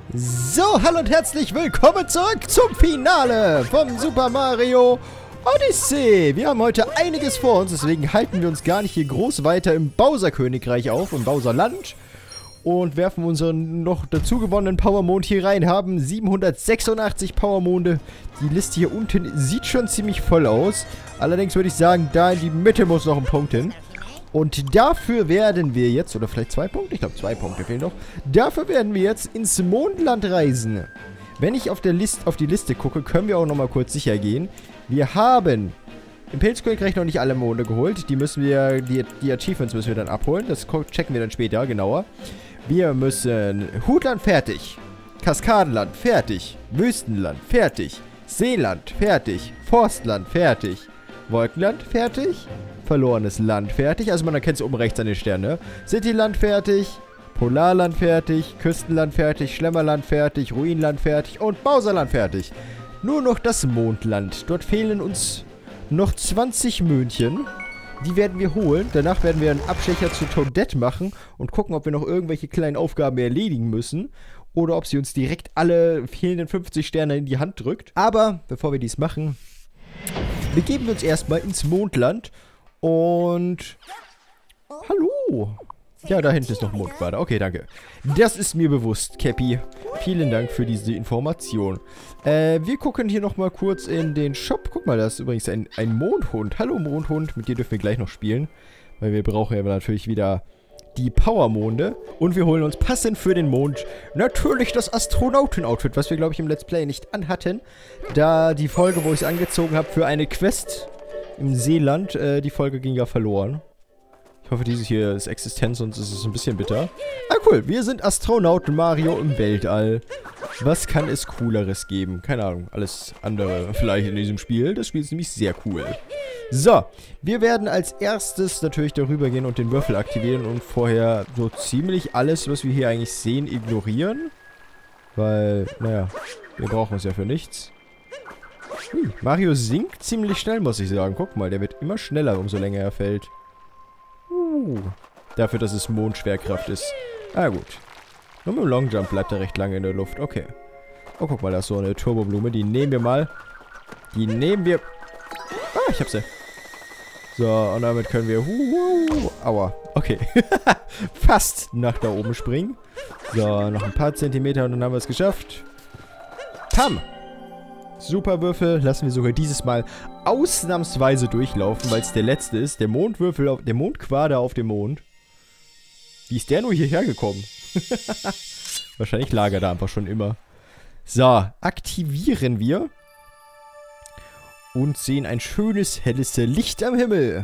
So, hallo und herzlich willkommen zurück zum Finale vom Super Mario Odyssey. Wir haben heute einiges vor uns, deswegen halten wir uns gar nicht hier groß weiter im Bowser-Königreich auf, im Bowser-Land. Und werfen unseren noch dazu gewonnenen Powermond hier rein, haben 786 Powermonde. Die Liste hier unten sieht schon ziemlich voll aus. Allerdings würde ich sagen, da in die Mitte muss noch ein Punkt hin. Und dafür werden wir jetzt, oder vielleicht 2 Punkte? Ich glaube 2 Punkte fehlen noch. Dafür werden wir jetzt ins Mondland reisen. Wenn ich auf die Liste gucke, können wir auch nochmal kurz sicher gehen. Wir haben im Pilzkönigreich noch nicht alle Monde geholt. Die müssen wir, die Achievements müssen wir dann abholen. Das checken wir dann später genauer. Wir müssen Hutland fertig. Kaskadenland fertig. Wüstenland fertig. Seeland fertig. Forstland fertig. Wolkenland fertig. Verlorenes Land fertig. Also man erkennt es oben rechts an den Sternen. Cityland fertig. Polarland fertig. Küstenland fertig. Schlemmerland fertig. Ruinland fertig. Und Bowserland fertig. Nur noch das Mondland. Dort fehlen uns noch 20 Möhnchen. Die werden wir holen. Danach werden wir einen Abstecher zu Toadette machen und gucken, ob wir noch irgendwelche kleinen Aufgaben erledigen müssen. Oder ob sie uns direkt alle fehlenden 50 Sterne in die Hand drückt. Aber bevor wir dies machen, begeben wir uns erstmal ins Mondland. Und... Hallo! Ja, da hinten ist noch ein Mondquader. Okay, danke. Das ist mir bewusst, Cappy. Vielen Dank für diese Information. Wir gucken hier nochmal kurz in den Shop. Guck mal, da ist übrigens ein Mondhund. Hallo, Mondhund. Mit dir dürfen wir gleich noch spielen. Weil wir brauchen ja natürlich wieder die Powermonde. Und wir holen uns passend für den Mond natürlich das Astronauten-Outfit, was wir, glaube ich, im Let's Play nicht anhatten. Da die Folge, wo ich es angezogen habe für eine Quest im Seeland, die Folge ging ja verloren. Ich hoffe, dieses hier ist existent, sonst ist es ein bisschen bitter. Ah, cool. Wir sind Astronauten Mario im Weltall. Was kann es Cooleres geben? Keine Ahnung. Alles andere vielleicht in diesem Spiel. Das Spiel ist nämlich sehr cool. So. Wir werden als erstes natürlich darüber gehen und den Würfel aktivieren und vorher so ziemlich alles, was wir hier eigentlich sehen, ignorieren. Weil, naja, wir brauchen es ja für nichts. Mario sinkt ziemlich schnell, muss ich sagen. Guck mal, der wird immer schneller, umso länger er fällt. Dafür, dass es Mondschwerkraft ist. Ah, gut. Nur mit dem Longjump bleibt er recht lange in der Luft. Okay. Oh, guck mal, da ist so eine Turboblume. Die nehmen wir mal. Die nehmen wir... Ah, ich hab sie. So, und damit können wir... Aua. Okay. Fast nach da oben springen. So, noch ein paar Zentimeter und dann haben wir es geschafft. Pam! Super Würfel, lassen wir sogar dieses Mal ausnahmsweise durchlaufen, weil es der letzte ist. Der Mondwürfel, der Mondquader auf dem Mond. Wie ist der nur hierher gekommen? Wahrscheinlich lag er da einfach schon immer. So, aktivieren wir. Und sehen ein schönes, helles Licht am Himmel.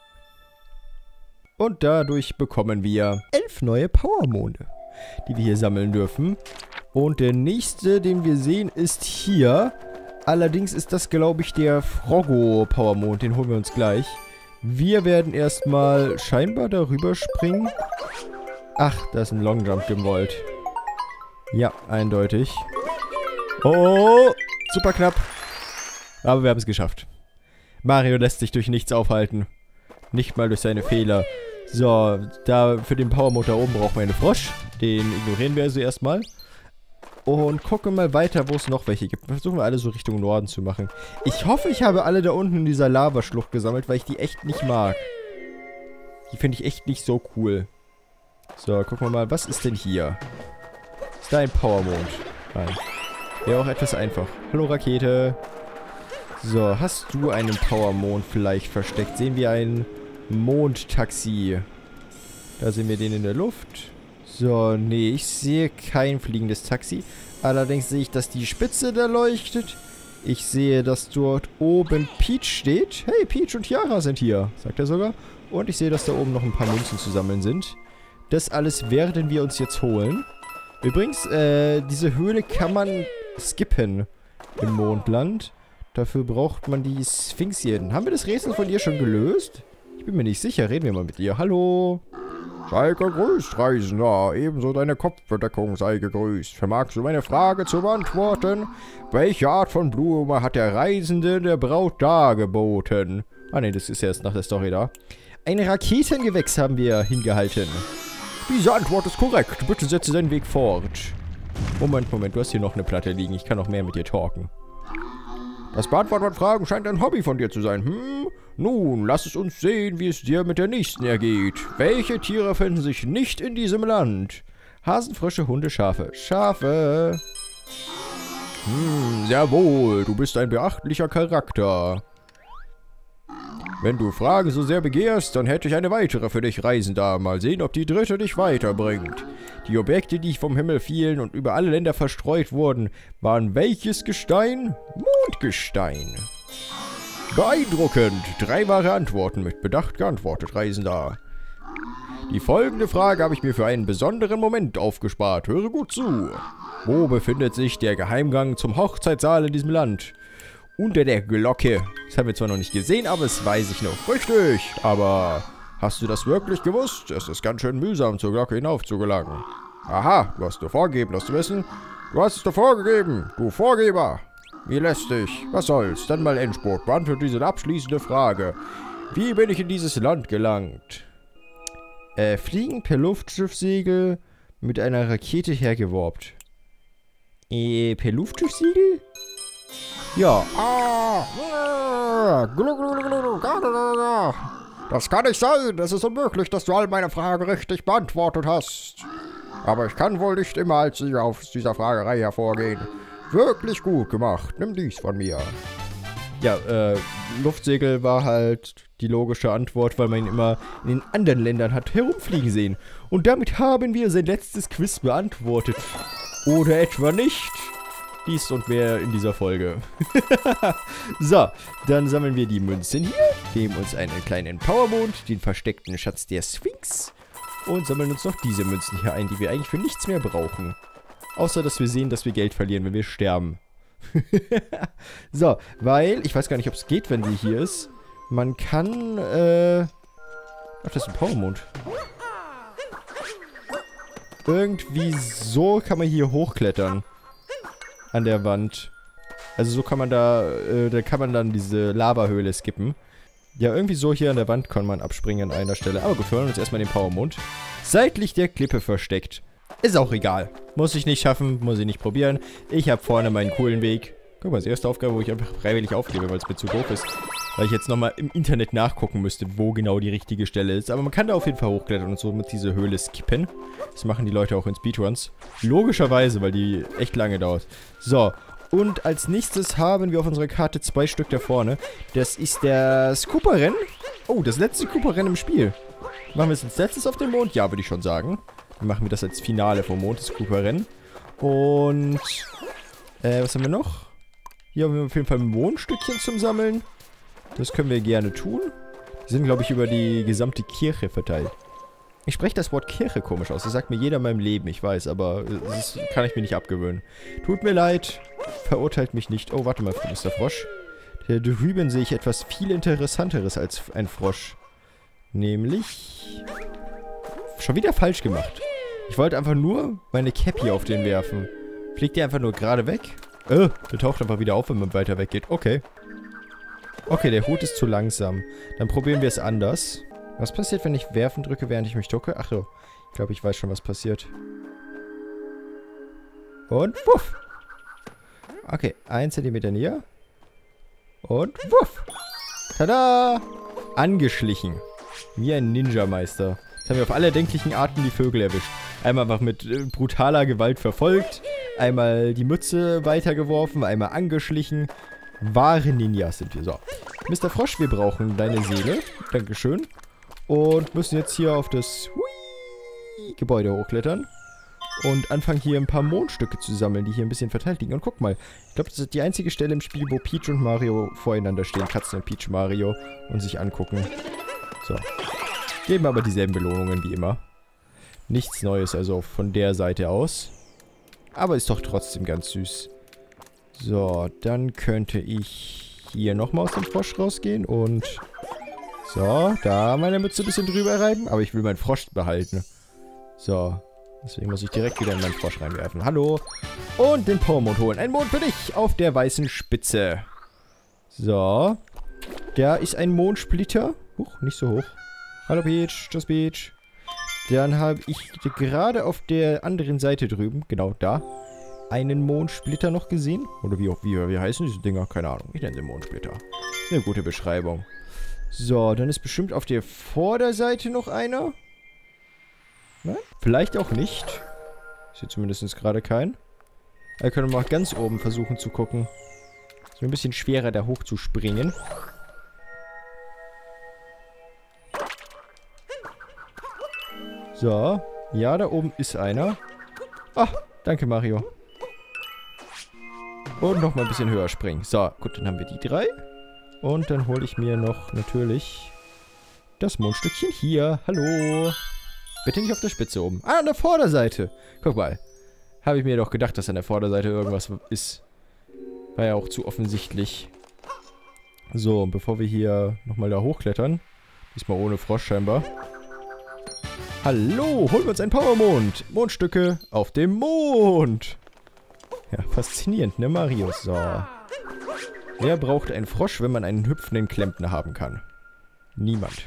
Und dadurch bekommen wir 11 neue Powermonde, die wir hier sammeln dürfen. Und der nächste, den wir sehen, ist hier. Allerdings ist das, glaube ich, der Froggo-Powermond. Den holen wir uns gleich. Wir werden erstmal scheinbar darüber springen. Ach, da ist ein Longjump gewollt. Ja, eindeutig. Oh, super knapp. Aber wir haben es geschafft. Mario lässt sich durch nichts aufhalten. Nicht mal durch seine Fehler. So, da für den Powermond da oben brauchen wir einen Frosch. Den ignorieren wir also erstmal. Und gucken mal weiter, wo es noch welche gibt. Versuchen wir alle so Richtung Norden zu machen. Ich hoffe, ich habe alle da unten in dieser Lavaschlucht gesammelt, weil ich die echt nicht mag. Die finde ich echt nicht so cool. So, gucken wir mal, was ist denn hier? Ist da ein Powermond? Nein. Wäre auch etwas einfach. Hallo, Rakete. So, hast du einen Powermond vielleicht versteckt? Sehen wir ein Mondtaxi. Da sehen wir den in der Luft. So, nee, ich sehe kein fliegendes Taxi. Allerdings sehe ich, dass die Spitze da leuchtet. Ich sehe, dass dort oben Peach steht. Hey, Peach und Tiara sind hier, sagt er sogar. Und ich sehe, dass da oben noch ein paar Münzen zu sammeln sind. Das alles werden wir uns jetzt holen. Übrigens, diese Höhle kann man skippen im Mondland. Dafür braucht man die Sphinxien. Haben wir das Rätsel von ihr schon gelöst? Ich bin mir nicht sicher. Reden wir mal mit ihr. Hallo? Sei gegrüßt, Reisender. Ebenso deine Kopfbedeckung sei gegrüßt. Vermagst du meine Frage zu beantworten? Welche Art von Blume hat der Reisende der Braut dargeboten? Ah ne, das ist erst nach der Story da. Ein Raketengewächs haben wir hingehalten. Diese Antwort ist korrekt. Bitte setze deinen Weg fort. Moment, du hast hier noch eine Platte liegen. Ich kann noch mehr mit dir talken. Das Beantworten von Fragen scheint ein Hobby von dir zu sein. Nun, lass es uns sehen, wie es dir mit der nächsten ergeht. Welche Tiere finden sich nicht in diesem Land? Hasen, Frösche, Hunde, Schafe. Schafe. Sehr wohl. Du bist ein beachtlicher Charakter. Wenn du Fragen so sehr begehrst, dann hätte ich eine weitere für dich, Reisender. Mal sehen, ob die dritte dich weiterbringt. Die Objekte, die vom Himmel fielen und über alle Länder verstreut wurden, waren welches Gestein? Mondgestein. Beeindruckend. 3 wahre Antworten mit Bedacht geantwortet, Reisender. Die folgende Frage habe ich mir für einen besonderen Moment aufgespart. Höre gut zu. Wo befindet sich der Geheimgang zum Hochzeitssaal in diesem Land? Unter der Glocke. Das haben wir zwar noch nicht gesehen, aber das weiß ich noch. Richtig, aber hast du das wirklich gewusst? Es ist ganz schön mühsam, zur Glocke hinauf zu gelangen. Aha, du hast nur vorgegeben, das zu wissen. Du hast es dir vorgegeben, du Vorgeber. Wie lästig. Was soll's? Dann mal Endspurt. Beantworte diese abschließende Frage. Wie bin ich in dieses Land gelangt? Fliegen per Luftschiffsegel mit einer Rakete hergeworbt. Per Luftschiffsegel? Ja. Das kann nicht sein. Es ist unmöglich, dass du all meine Fragen richtig beantwortet hast. Aber ich kann wohl nicht immer als Sieger aus dieser Fragerei hervorgehen. Wirklich gut gemacht. Nimm dies von mir. Ja, Luftsegel war halt die logische Antwort, weil man ihn immer in den anderen Ländern hat herumfliegen sehen. Und damit haben wir sein letztes Quiz beantwortet. Oder etwa nicht? Dies und mehr in dieser Folge. So, dann sammeln wir die Münzen hier, nehmen uns einen kleinen Powermond, den versteckten Schatz der Sphinx und sammeln uns noch diese Münzen hier ein, die wir eigentlich für nichts mehr brauchen. Außer, dass wir sehen, dass wir Geld verlieren, wenn wir sterben. So, weil, ich weiß gar nicht, ob es geht, wenn sie hier ist. Man kann, ach, das ist ein Powermond. Irgendwie so kann man hier hochklettern. An der Wand. Also so kann man da kann man dann diese Lavahöhle skippen. Ja, irgendwie so hier an der Wand kann man abspringen an einer Stelle. Aber gut, wir holen uns erstmal den Powermond. Seitlich der Klippe versteckt. Ist auch egal. Muss ich nicht schaffen, muss ich nicht probieren. Ich habe vorne meinen coolen Weg. Guck mal, das ist die erste Aufgabe, wo ich einfach freiwillig aufgebe, weil es mir zu doof ist. Weil ich jetzt nochmal im Internet nachgucken müsste, wo genau die richtige Stelle ist. Aber man kann da auf jeden Fall hochklettern und so mit dieser Höhle skippen. Das machen die Leute auch in Speedruns. Logischerweise, weil die echt lange dauert. So, und als nächstes haben wir auf unserer Karte 2 Stück da vorne. Das ist das Cooper-Rennen. Oh, das letzte Cooper-Rennen im Spiel. Machen wir es als letztes auf dem Mond? Ja, würde ich schon sagen. Dann machen wir das als Finale vom Mond, das Cooper-Rennen. Und, was haben wir noch? Hier haben wir auf jeden Fall Mondstückchen zum Sammeln. Das können wir gerne tun. Die sind, glaube ich, über die gesamte Kirche verteilt. Ich spreche das Wort Kirche komisch aus. Das sagt mir jeder in meinem Leben, ich weiß, aber das kann ich mir nicht abgewöhnen. Tut mir leid. Verurteilt mich nicht. Oh, warte mal, Mr. Frosch. Da drüben sehe ich etwas viel Interessanteres als ein Frosch. Nämlich... Schon wieder falsch gemacht. Ich wollte einfach nur meine Cappy auf den werfen. Fliegt die einfach nur gerade weg? Der taucht einfach wieder auf, wenn man weiter weggeht. Okay. Okay, der Hut ist zu langsam. Dann probieren wir es anders. Was passiert, wenn ich werfen drücke, während ich mich ducke? Ach so. Ich glaube, ich weiß schon, was passiert. Und wuff. Okay, 1 Zentimeter näher. Und wuff. Tada! Angeschlichen. Wie ein Ninja-Meister. Jetzt haben wir auf alle erdenklichen Arten die Vögel erwischt. Einmal einfach mit brutaler Gewalt verfolgt. Einmal die Mütze weitergeworfen. Einmal angeschlichen. Wahre Ninjas sind wir. So. Mr. Frosch, wir brauchen deine Seele. Dankeschön. Und müssen jetzt hier auf das Gebäude hochklettern. Und anfangen hier ein paar Mondstücke zu sammeln, die hier ein bisschen verteilt liegen. Und guck mal, ich glaube, das ist die einzige Stelle im Spiel, wo Peach und Mario voreinander stehen. Katzen und Peach Mario. Und sich angucken. So. Geben aber dieselben Belohnungen wie immer. Nichts Neues, also von der Seite aus. Aber ist doch trotzdem ganz süß. So, dann könnte ich hier nochmal aus dem Frosch rausgehen und... So, da meine Mütze ein bisschen drüber reiben. Aber ich will meinen Frosch behalten. So, deswegen muss ich direkt wieder in meinen Frosch reinwerfen. Hallo. Und den Powermond holen. Ein Mond für dich auf der weißen Spitze. So. Da ist ein Mondsplitter. Huch, nicht so hoch. Hallo Peach, tschüss Peach. Dann habe ich gerade auf der anderen Seite drüben, genau da, einen Mondsplitter noch gesehen. Oder wie heißen diese Dinger? Keine Ahnung. Ich nenne sie Mondsplitter. Eine gute Beschreibung. So, dann ist bestimmt auf der Vorderseite noch einer. Nein? Vielleicht auch nicht. Ich sehe zumindest gerade keinen. Wir können mal ganz oben versuchen zu gucken. Ist mir ein bisschen schwerer, da hoch zu springen. So. Ja, da oben ist einer. Ah, danke Mario. Und noch mal ein bisschen höher springen. So, gut, dann haben wir die 3. Und dann hole ich mir noch natürlich das Mondstückchen hier. Hallo. Bitte nicht auf der Spitze oben. Ah, an der Vorderseite. Guck mal. Habe ich mir doch gedacht, dass an der Vorderseite irgendwas ist. War ja auch zu offensichtlich. So, und bevor wir hier nochmal da hochklettern. Diesmal ohne Frosch scheinbar. Hallo, holen wir uns einen Powermond. Mondstücke auf dem Mond. Ja, faszinierend, ne, Mario? So. Wer braucht einen Frosch, wenn man einen hüpfenden Klempner haben kann? Niemand.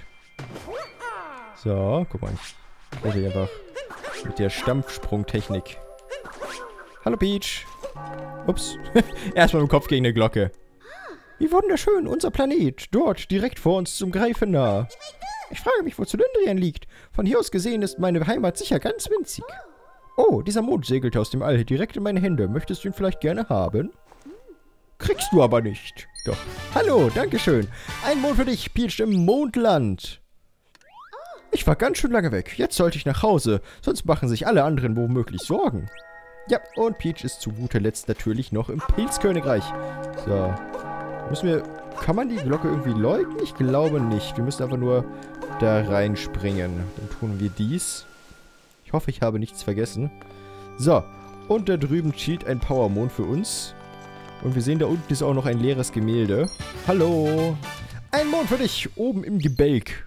So, guck mal. Ich kletter einfach mit der Stampfsprungtechnik. Hallo, Peach. Ups. Erstmal mit dem Kopf gegen eine Glocke. Wie wunderschön, unser Planet. Dort, direkt vor uns zum Greifen nah. Ich frage mich, wo Zylindrien liegt. Von hier aus gesehen ist meine Heimat sicher ganz winzig. Oh, dieser Mond segelte aus dem All direkt in meine Hände. Möchtest du ihn vielleicht gerne haben? Kriegst du aber nicht. Doch. Hallo, dankeschön. Ein Mond für dich, Peach im Mondland. Ich war ganz schön lange weg. Jetzt sollte ich nach Hause. Sonst machen sich alle anderen womöglich Sorgen. Ja, und Peach ist zu guter Letzt natürlich noch im Pilzkönigreich. So. Müssen wir... Kann man die Glocke irgendwie läuten? Ich glaube nicht. Wir müssen einfach nur da reinspringen. Dann tun wir dies. Ich hoffe, ich habe nichts vergessen. So. Und da drüben chillt ein Powermond für uns. Und wir sehen, da unten ist auch noch ein leeres Gemälde. Hallo. Ein Mond für dich. Oben im Gebälk.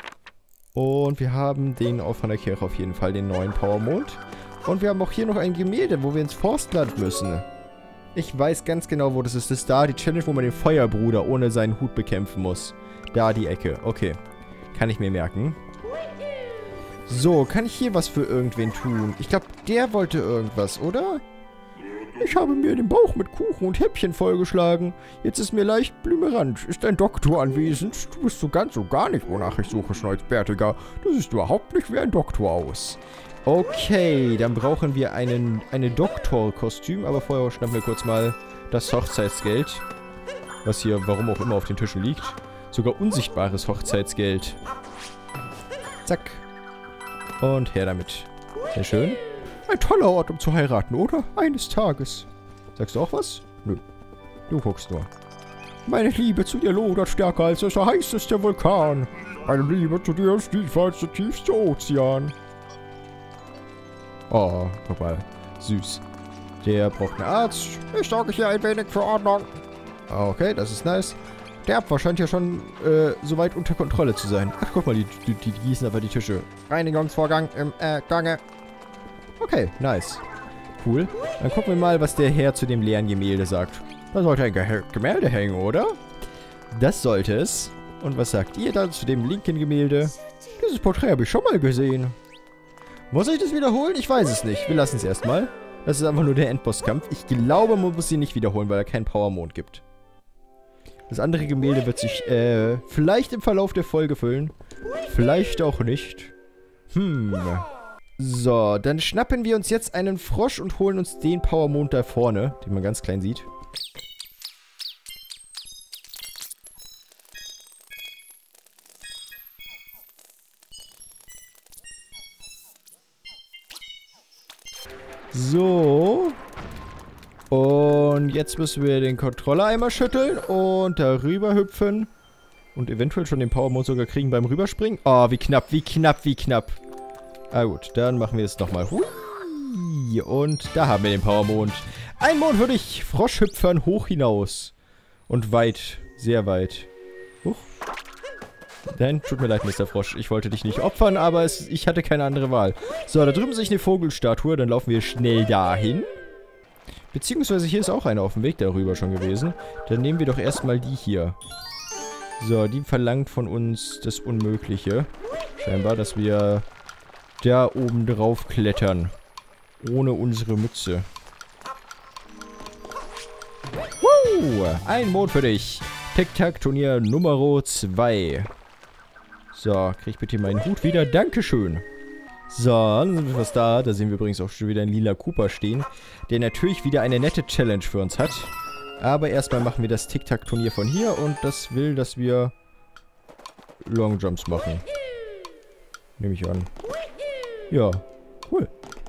Und wir haben den auch von der Kirche auf jeden Fall, den neuen Powermond. Und wir haben auch hier noch ein Gemälde, wo wir ins Forstland müssen. Ich weiß ganz genau, wo das ist. Das ist da die Challenge, wo man den Feuerbruder ohne seinen Hut bekämpfen muss. Da die Ecke. Okay. Kann ich mir merken. So, kann ich hier was für irgendwen tun? Ich glaube, der wollte irgendwas, oder? Ich habe mir den Bauch mit Kuchen und Häppchen vollgeschlagen. Jetzt ist mir leicht blümerant. Ist ein Doktor anwesend? Du bist so ganz und gar nicht, wonach ich suche, Schnäuzbärtiger. Du siehst überhaupt nicht wie ein Doktor aus. Okay, dann brauchen wir eine Doktorkostüm, aber vorher schnappen wir kurz mal das Hochzeitsgeld. Was hier, warum auch immer, auf den Tischen liegt. Sogar unsichtbares Hochzeitsgeld. Zack. Und her damit. Sehr schön. Ein toller Ort, um zu heiraten, oder? Eines Tages. Sagst du auch was? Nö. Du guckst nur. Meine Liebe zu dir lodert stärker als der heißeste Vulkan. Meine Liebe zu dir ist tiefer als der tiefste Ozean. Oh, guck mal. Süß. Der braucht einen Arzt. Ich sorge hier ein wenig für Ordnung. Okay, das ist nice. Der Abwasch scheint ja schon soweit unter Kontrolle zu sein. Ach, guck mal, die gießen aber die Tische. Reinigungsvorgang im Gange. Okay, nice. Cool. Dann gucken wir mal, was der Herr zu dem leeren Gemälde sagt. Da sollte ein Gemälde hängen, oder? Das sollte es. Und was sagt ihr dann zu dem linken Gemälde? Dieses Porträt habe ich schon mal gesehen. Muss ich das wiederholen? Ich weiß es nicht. Wir lassen es erstmal. Das ist einfach nur der Endbosskampf. Ich glaube, man muss ihn nicht wiederholen, weil er keinen Powermond gibt. Das andere Gemälde wird sich vielleicht im Verlauf der Folge füllen. Vielleicht auch nicht. So, dann schnappen wir uns jetzt einen Frosch und holen uns den Powermond da vorne, den man ganz klein sieht. So. Und jetzt müssen wir den Controller einmal schütteln und darüber hüpfen. Und eventuell schon den Powermond sogar kriegen beim Rüberspringen. Oh, wie knapp, wie knapp, wie knapp. Ah gut, dann machen wir es nochmal. Hui. Und da haben wir den Powermond. Ein Mond für dich. Froschhüpfern hoch hinaus. Und weit, sehr weit. Huch. Nein, tut mir leid, Mr. Frosch. Ich wollte dich nicht opfern, aber ich hatte keine andere Wahl. So, da drüben sehe ich eine Vogelstatue. Dann laufen wir schnell dahin. Beziehungsweise hier ist auch eine auf dem Weg darüber schon gewesen. Dann nehmen wir doch erstmal die hier. So, die verlangt von uns das Unmögliche. Scheinbar, dass wir da oben drauf klettern. Ohne unsere Mütze. Ein Mond für dich. Tic-Tac-Turnier Nummer 2. So, krieg bitte meinen Hut wieder. Dankeschön. So, dann sind wir fast da. Da sehen wir übrigens auch schon wieder einen lila Cooper stehen, der natürlich wieder eine nette Challenge für uns hat. Aber erstmal machen wir das Tic-Tac-Turnier von hier und das will, dass wir Long Jumps machen. Nehme ich an. Ja, cool.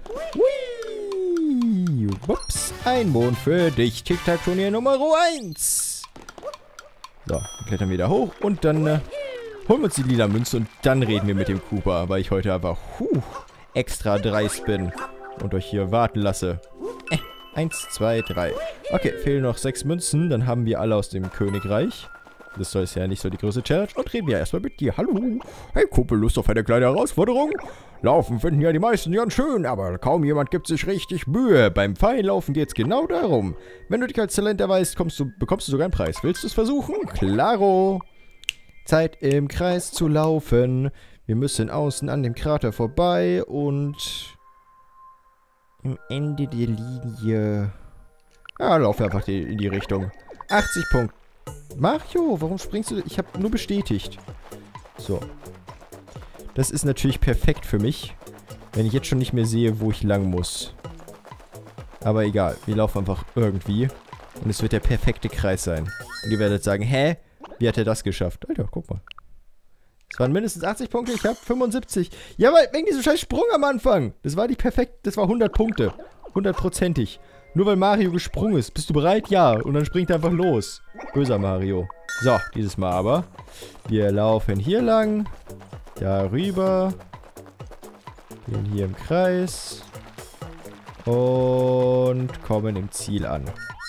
Hui. Ups, ein Mond für dich. Tic-Tac-Turnier Nummer 1. So, dann klettern wir da hoch und dann holen wir uns die lila Münze und dann reden wir mit dem Cooper, weil ich heute einfach extra dreist bin und euch hier warten lasse. 1, 2, 3. Okay, fehlen noch 6 Münzen, dann haben wir alle aus dem Königreich. Das ist ja nicht so die größte Challenge. Und reden wir erstmal mit dir. Hallo. Hey Kumpel, Lust auf eine kleine Herausforderung? Laufen finden ja die meisten ganz schön, aber kaum jemand gibt sich richtig Mühe. Beim Pfeillaufen geht's genau darum. Wenn du dich als Talent erweist, bekommst du sogar einen Preis. Willst du es versuchen? Klaro. Zeit im Kreis zu laufen. Wir müssen außen an dem Krater vorbei und am Ende der Linie. Ja, laufe einfach in die Richtung. 80 Punkte. Mario, warum springst du? Ich habe nur bestätigt. So. Das ist natürlich perfekt für mich, wenn ich jetzt schon nicht mehr sehe, wo ich lang muss. Aber egal, wir laufen einfach irgendwie. Und es wird der perfekte Kreis sein. Und ihr werdet sagen, hä? Wie hat er das geschafft? Alter, guck mal. Es waren mindestens 80 Punkte, ich habe 75. Ja, aber wegen diesem scheiß Sprung am Anfang. Das war nicht perfekt, das war 100 Punkte. 100%ig. Nur weil Mario gesprungen ist. Bist du bereit? Ja. Und dann springt er einfach los. Böser Mario. So, dieses Mal aber. Wir laufen hier lang. Darüber. Gehen hier im Kreis. Und kommen im Ziel an.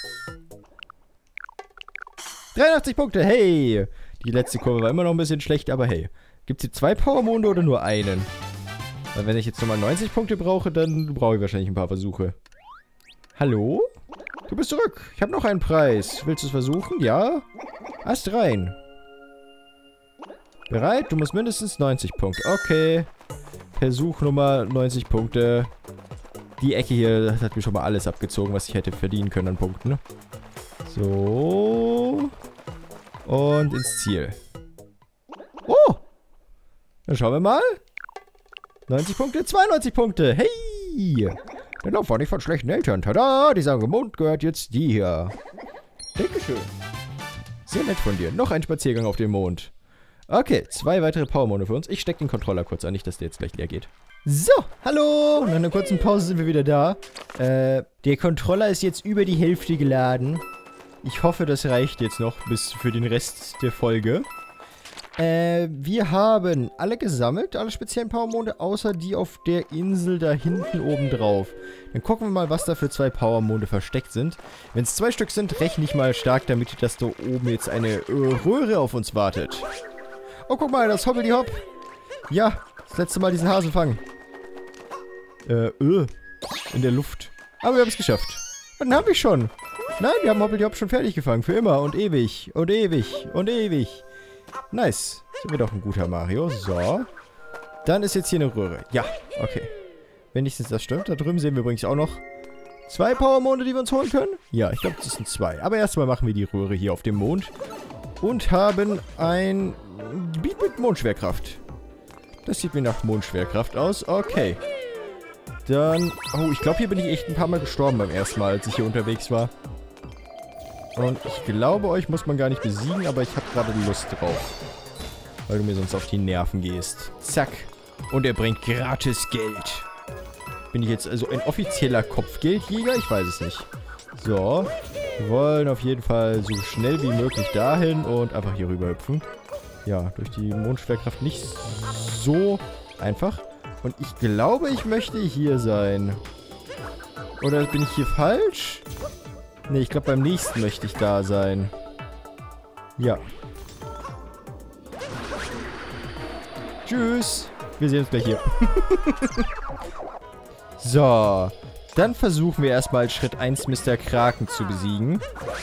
83 Punkte, hey! Die letzte Kurve war immer noch ein bisschen schlecht, aber hey. Gibt es hier 2 Powermonde oder nur einen? Weil wenn ich jetzt nochmal 90 Punkte brauche, dann brauche ich wahrscheinlich ein paar Versuche. Hallo? Du bist zurück. Ich habe noch einen Preis. Willst du es versuchen? Ja? Ast rein. Bereit? Du musst mindestens 90 Punkte. Okay. Versuch Nummer 90 Punkte. Die Ecke hier hat mir schon mal alles abgezogen, was ich hätte verdienen können an Punkten. So. Und ins Ziel. Oh! Dann schauen wir mal. 90 Punkte, 92 Punkte. Hey! Der Lauf war nicht von schlechten Eltern. Tada! Dieser Mond gehört jetzt dir. Dankeschön. Sehr nett von dir. Noch ein Spaziergang auf dem Mond. Okay, 2 weitere Powermonde für uns. Ich stecke den Controller kurz an, nicht, dass der jetzt gleich leer geht. So, hallo! Nach einer kurzen Pause sind wir wieder da. Der Controller ist jetzt über die Hälfte geladen. Ich hoffe, das reicht jetzt noch bis für den Rest der Folge. Wir haben alle gesammelt, alle speziellen Powermonde, außer die auf der Insel da hinten oben drauf. Dann gucken wir mal, was da für 2 Powermonde versteckt sind. Wenn es 2 Stück sind, rechne ich mal stark damit, dass da oben jetzt eine Röhre auf uns wartet. Oh, guck mal, das Hoppeldi-Hopp. Ja, das letzte Mal diesen Hasen fangen. In der Luft. Aber wir haben es geschafft. Und dann haben wir schon. Nein, wir haben Hoppeldi-Hopp schon fertig gefangen. Für immer und ewig und ewig und ewig. Nice. Sind wir doch ein guter Mario. So. Dann ist jetzt hier eine Röhre. Ja, okay. Wenigstens das stimmt. Da drüben sehen wir übrigens auch noch 2 Powermonde, die wir uns holen können. Ja, ich glaube, das sind 2. Aber erstmal machen wir die Röhre hier auf dem Mond. Und haben ein Gebiet mit Mondschwerkraft. Das sieht mir nach Mondschwerkraft aus. Okay. Dann... Oh, ich glaube, hier bin ich echt ein paar Mal gestorben beim ersten Mal, als ich hier unterwegs war. Und ich glaube, euch muss man gar nicht besiegen, aber ich habe gerade Lust drauf. Weil du mir sonst auf die Nerven gehst. Zack. Und er bringt gratis Geld. Bin ich jetzt also ein offizieller Kopfgeldjäger? Ich weiß es nicht. So. Wir wollen auf jeden Fall so schnell wie möglich dahin und einfach hier rüber hüpfen. Ja, durch die Mondschwerkraft nicht so einfach. Und ich glaube, ich möchte hier sein. Oder bin ich hier falsch? Ne, ich glaube, beim nächsten möchte ich da sein. Ja. Tschüss. Wir sehen uns gleich hier. So. Dann versuchen wir erstmal Schritt 1 Mr. Kraken zu besiegen.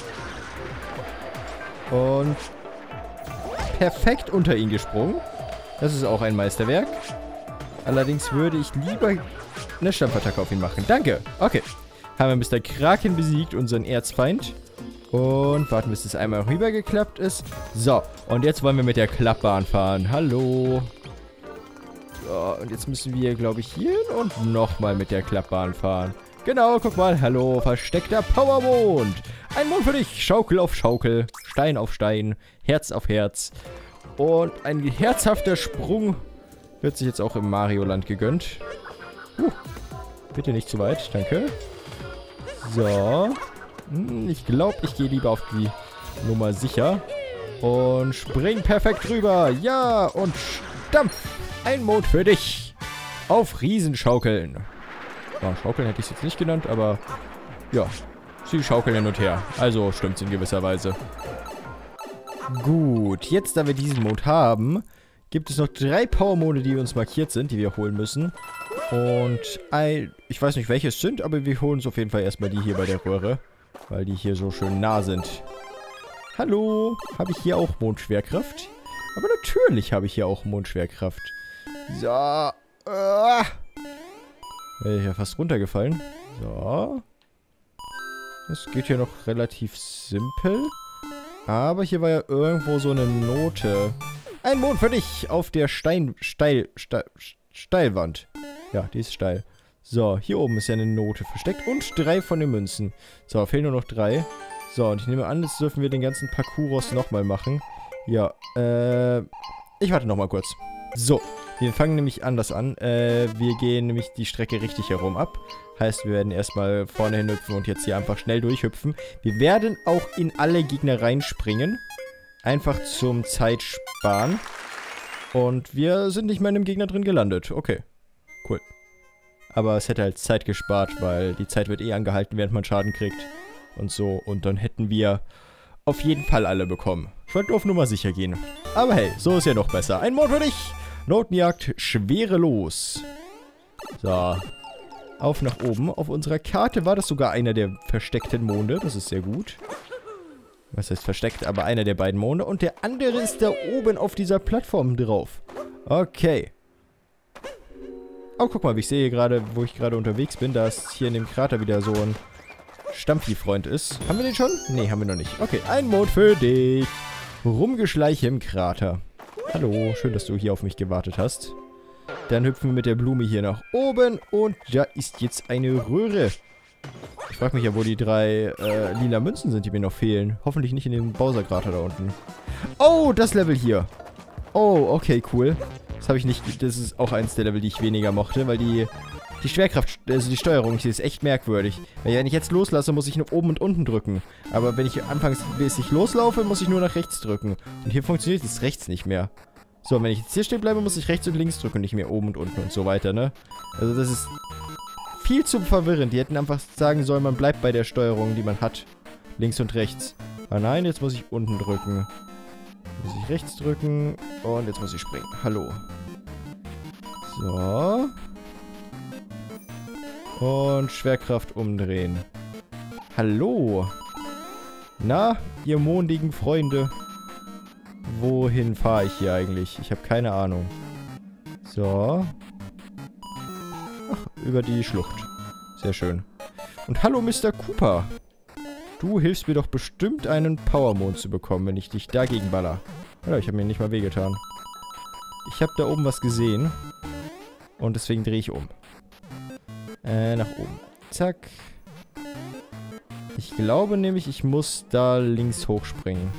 Und perfekt unter ihn gesprungen. Das ist auch ein Meisterwerk. Allerdings würde ich lieber eine Stampfattacke auf ihn machen. Danke. Okay. Haben wir Mr. Kraken besiegt, unseren Erzfeind. Und warten, bis es einmal rübergeklappt ist. So, und jetzt wollen wir mit der Klappbahn fahren. Hallo. So, und jetzt müssen wir, glaube ich, hier hin und nochmal mit der Klappbahn fahren. Genau, guck mal. Hallo, versteckter Powermond. Ein Mond für dich. Schaukel auf Schaukel. Stein auf Stein. Herz auf Herz. Und ein herzhafter Sprung wird sich jetzt auch im Mario-Land gegönnt. Bitte nicht zu weit. Danke. So. Ich glaube, ich gehe lieber auf die Nummer sicher. Und spring perfekt rüber. Ja, und stampf. Ein Mond für dich. Auf Riesenschaukeln. Ja, Schaukeln hätte ich es jetzt nicht genannt, aber ja, sie schaukeln hin und her. Also stimmt's in gewisser Weise. Gut, jetzt da wir diesen Mond haben, gibt es noch 3 Powermonde, die uns markiert sind, die wir holen müssen. Und ich weiß nicht, welche es sind, aber wir holen uns auf jeden Fall erstmal die hier bei der Röhre, weil die hier so schön nah sind. Hallo, habe ich hier auch Mondschwerkraft? Aber natürlich habe ich hier auch Mondschwerkraft. So, wäre ich ja fast runtergefallen. So. Es geht hier noch relativ simpel. Aber hier war ja irgendwo so eine Note. Ein Mond für dich auf der Steilwand. Ja, die ist steil. So, hier oben ist ja eine Note versteckt. Und 3 von den Münzen. So, fehlen nur noch 3. So, und ich nehme an, jetzt dürfen wir den ganzen Parcours nochmal machen. Ja, ich warte nochmal kurz. So, wir fangen nämlich anders an. Wir gehen nämlich die Strecke richtig herum ab. Heißt, wir werden erstmal vorne hin hüpfen und jetzt hier einfach schnell durchhüpfen. Wir werden auch in alle Gegner reinspringen. Einfach zum Zeitsparen. Und wir sind nicht mehr in dem Gegner drin gelandet. Okay, cool. Aber es hätte halt Zeit gespart, weil die Zeit wird eh angehalten, während man Schaden kriegt. Und so. Und dann hätten wir auf jeden Fall alle bekommen. Ich wollte nur auf Nummer sicher gehen. Aber hey, so ist ja noch besser. Ein Mond für dich! Notenjagd schwerelos. So. Auf nach oben. Auf unserer Karte war das sogar einer der versteckten Monde. Das ist sehr gut. Was heißt versteckt? Aber einer der beiden Monde. Und der andere ist da oben auf dieser Plattform drauf. Okay. Oh, guck mal, wie ich sehe gerade, wo ich gerade unterwegs bin, dass hier in dem Krater wieder so ein Stampfi-Freund ist. Haben wir den schon? Nee, haben wir noch nicht. Okay, ein Mond für dich. Rumgeschleiche im Krater. Hallo, schön, dass du hier auf mich gewartet hast. Dann hüpfen wir mit der Blume hier nach oben und da ist jetzt eine Röhre. Ich frage mich ja, wo die 3 lila Münzen sind, die mir noch fehlen. Hoffentlich nicht in dem Bowser-Krater da unten. Oh, das Level hier. Oh, okay, cool. Das habe ich nicht... Das ist auch eins der Level, die ich weniger mochte, weil die Schwerkraft, also die Steuerung, die ist echt merkwürdig. Wenn ich jetzt loslasse, muss ich nur oben und unten drücken. Aber wenn ich anfangs, bis ich loslaufe, muss ich nur nach rechts drücken. Und hier funktioniert es rechts nicht mehr. So, und wenn ich jetzt hier stehen bleibe, muss ich rechts und links drücken und nicht mehr oben und unten und so weiter, ne? Also das ist viel zu verwirrend. Die hätten einfach sagen sollen, man bleibt bei der Steuerung, die man hat. Links und rechts. Aber nein, jetzt muss ich unten drücken. Muss ich rechts drücken. Und jetzt muss ich springen. Hallo. So. Und Schwerkraft umdrehen. Hallo. Na, ihr mondigen Freunde. Wohin fahre ich hier eigentlich? Ich habe keine Ahnung. So. Ach, über die Schlucht. Sehr schön. Und hallo, Mr. Koopa. Du hilfst mir doch bestimmt, einen Powermond zu bekommen, wenn ich dich dagegen baller. Ja, ich habe mir nicht mal wehgetan. Ich habe da oben was gesehen. Und deswegen drehe ich um. Nach oben. Zack. Ich glaube nämlich, ich muss da links hochspringen.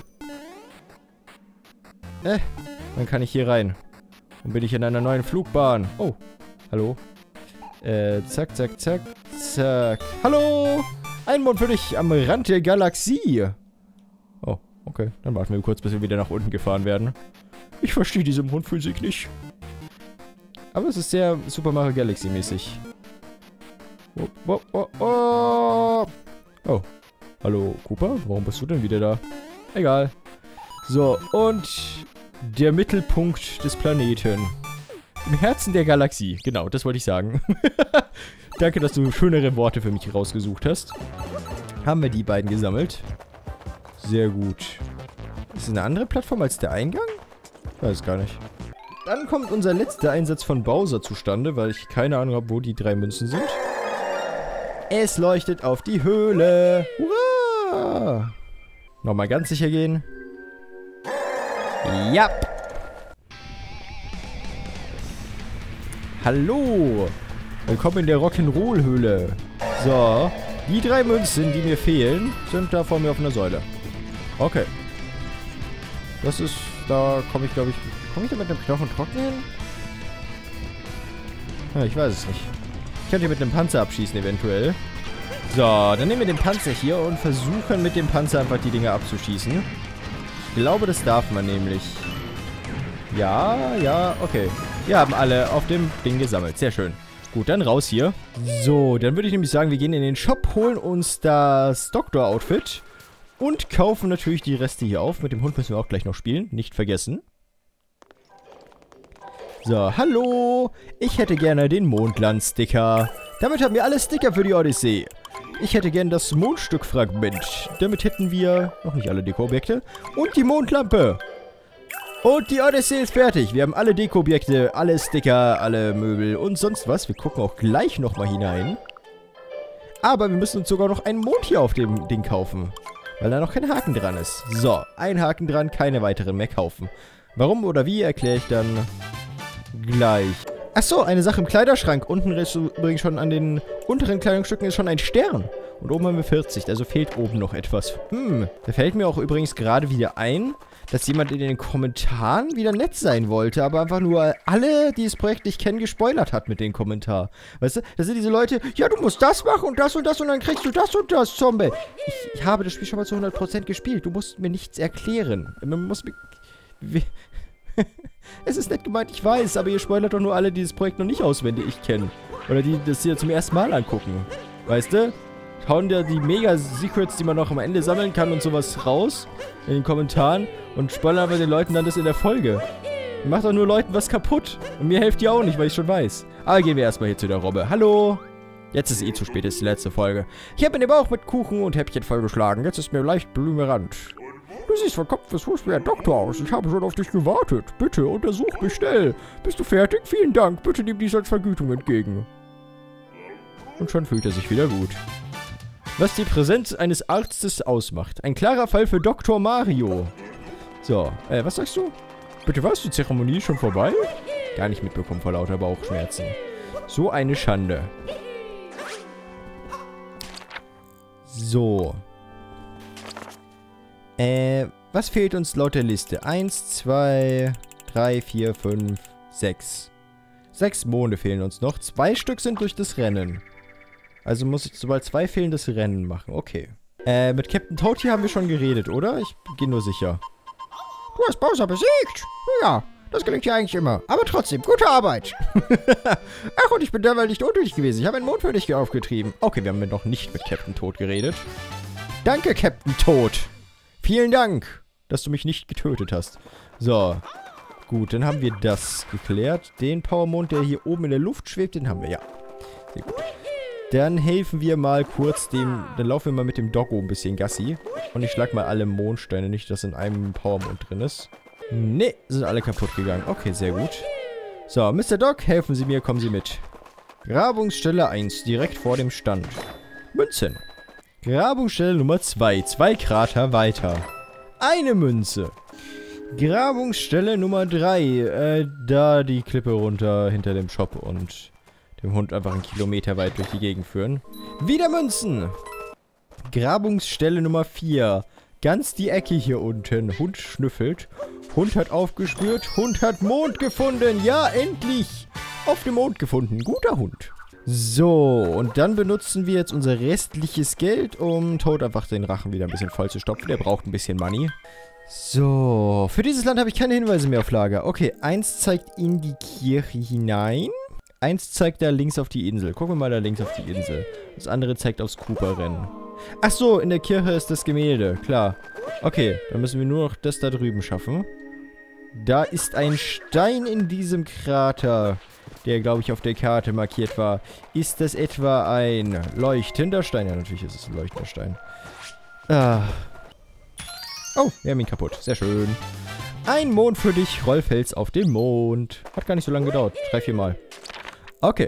Dann kann ich hier rein. Und bin ich in einer neuen Flugbahn. Oh, hallo. Zack, zack, zack, zack. Hallo! Ein Mond für dich am Rand der Galaxie. Oh, okay. Dann warten wir kurz, bis wir wieder nach unten gefahren werden. Ich verstehe diese Mondphysik nicht. Aber es ist sehr Super Mario Galaxy mäßig. Oh, oh, oh, oh. Oh. Hallo, Koopa? Warum bist du denn wieder da? Egal. So, und der Mittelpunkt des Planeten. Im Herzen der Galaxie. Genau, das wollte ich sagen. Danke, dass du schönere Worte für mich rausgesucht hast. Haben wir die beiden gesammelt. Sehr gut. Ist es eine andere Plattform als der Eingang? Weiß gar nicht. Dann kommt unser letzter Einsatz von Bowser zustande, weil ich keine Ahnung habe, wo die 3 Münzen sind. Es leuchtet auf die Höhle. Hurra! Nochmal ganz sicher gehen. Ja. Hallo. Willkommen in der Rock'n'Roll-Höhle. So. Die 3 Münzen, die mir fehlen, sind da vor mir auf einer Säule. Okay. Das ist... Da komme ich, glaube ich... Komme ich da mit einem Knochentrocken hin? Ja, ich weiß es nicht. Ich könnte hier mit einem Panzer abschießen, eventuell. So, dann nehmen wir den Panzer hier und versuchen mit dem Panzer einfach die Dinger abzuschießen. Ich glaube, das darf man nämlich. Ja, okay. Wir haben alle auf dem Ding gesammelt. Sehr schön. Gut, dann raus hier. So, dann würde ich nämlich sagen, wir gehen in den Shop, holen uns das Doktor-Outfit und kaufen natürlich die Reste hier auf. Mit dem Hund müssen wir auch gleich noch spielen. Nicht vergessen. So, hallo. Ich hätte gerne den Mondland-Sticker. Damit haben wir alle Sticker für die Odyssee. Ich hätte gerne das Mondstück-Fragment. Damit hätten wir noch nicht alle Deko-Objekte. Und die Mondlampe. Und die Odyssee ist fertig. Wir haben alle Deko-Objekte, alle Sticker, alle Möbel und sonst was. Wir gucken auch gleich nochmal hinein. Aber wir müssen uns sogar noch einen Mond hier auf dem Ding kaufen. Weil da noch kein Haken dran ist. So, ein Haken dran, keine weiteren mehr kaufen. Warum oder wie, erkläre ich dann gleich. Achso, eine Sache im Kleiderschrank. Unten ist übrigens schon an den unteren Kleidungsstücken ist schon ein Stern. Und oben haben wir 40, also fehlt oben noch etwas. Da fällt mir auch übrigens gerade wieder ein, dass jemand in den Kommentaren wieder nett sein wollte, aber einfach nur alle, die das Projekt nicht kennen, gespoilert hat mit dem Kommentar. Weißt du, das sind diese Leute, ja, du musst das machen und das und das und dann kriegst du das und das, Zombie. Ich habe das Spiel schon mal zu 100% gespielt. Du musst mir nichts erklären. Man muss mir... Es ist nett gemeint, ich weiß, aber ihr spoilert doch nur alle, die das Projekt noch nicht auswendig kennen. Oder die das hier zum ersten Mal angucken. Weißt du? Hauen da die Mega-Secrets, die man noch am Ende sammeln kann und sowas raus in den Kommentaren und spoilern aber den Leuten dann das in der Folge. Macht doch nur Leuten was kaputt. Und mir helft ihr auch nicht, weil ich schon weiß. Aber gehen wir erstmal hier zu der Robbe. Hallo? Jetzt ist eh zu spät, ist die letzte Folge. Ich habe mir den Bauch mit Kuchen und Häppchen vollgeschlagen. Jetzt ist mir leicht blümerant. Du siehst von Kopf bis Fuß wie ein Doktor aus. Ich habe schon auf dich gewartet. Bitte, untersuch mich schnell. Bist du fertig? Vielen Dank. Bitte nimm dies als Vergütung entgegen. Und schon fühlt er sich wieder gut. Was die Präsenz eines Arztes ausmacht. Ein klarer Fall für Dr. Mario. So, was sagst du? Bitte was? Die Zeremonie ist schon vorbei? Gar nicht mitbekommen vor lauter Bauchschmerzen. So eine Schande. So. Was fehlt uns laut der Liste? 1, 2, 3, 4, 5, 6. 6 Monde fehlen uns noch. 2 Stück sind durch das Rennen. Also muss ich, sobald 2 fehlen, das Rennen machen. Okay. Mit Captain Toad hier haben wir schon geredet, oder? Ich bin nur sicher. Du hast Bowser besiegt. Ja, das gelingt ja eigentlich immer. Aber trotzdem, gute Arbeit. Ach, und ich bin derweil nicht untätig gewesen. Ich habe einen Mond für dich aufgetrieben. Okay, wir haben noch nicht mit Captain Toad geredet. Danke, Captain Toad. Vielen Dank, dass du mich nicht getötet hast. So. Gut, dann haben wir das geklärt. Den Powermond, der hier oben in der Luft schwebt, den haben wir, ja. Sehr gut. Dann helfen wir mal kurz dem... Dann laufen wir mal mit dem Doggo ein bisschen Gassi. Und ich schlag mal alle Mondsteine. Nicht, dass in einem Powermond drin ist. Nee, sind alle kaputt gegangen. Okay, sehr gut. So, Mr. Dog, helfen Sie mir, kommen Sie mit. Grabungsstelle 1, direkt vor dem Stand. Münzen. Grabungsstelle Nummer 2, 2 Krater weiter. Eine Münze. Grabungsstelle Nummer 3, da die Klippe runter hinter dem Shop und dem Hund einfach einen Kilometer weit durch die Gegend führen. Wieder Münzen. Grabungsstelle Nummer 4, ganz die Ecke hier unten. Hund schnüffelt. Hund hat aufgespürt. Hund hat Mond gefunden. Ja, endlich. Auf dem Mond gefunden. Guter Hund. So, und dann benutzen wir jetzt unser restliches Geld, um Toad einfach den Rachen wieder ein bisschen voll zu stopfen. Der braucht ein bisschen Money. So, für dieses Land habe ich keine Hinweise mehr auf Lager. Okay, 1 zeigt in die Kirche hinein. 1 zeigt da links auf die Insel. Gucken wir mal da links auf die Insel. Das andere zeigt aufs Cooper-Rennen. Ach so, in der Kirche ist das Gemälde. Klar. Okay, dann müssen wir nur noch das da drüben schaffen. Da ist ein Stein in diesem Krater, der, glaube ich, auf der Karte markiert war. Ist das etwa ein leuchtender Stein? Ja, natürlich ist es ein leuchtender Stein. Ah. Oh, wir haben ihn kaputt. Sehr schön. Ein Mond für dich, Rollfels auf dem Mond. Hat gar nicht so lange gedauert. 3, 4 Mal. Okay,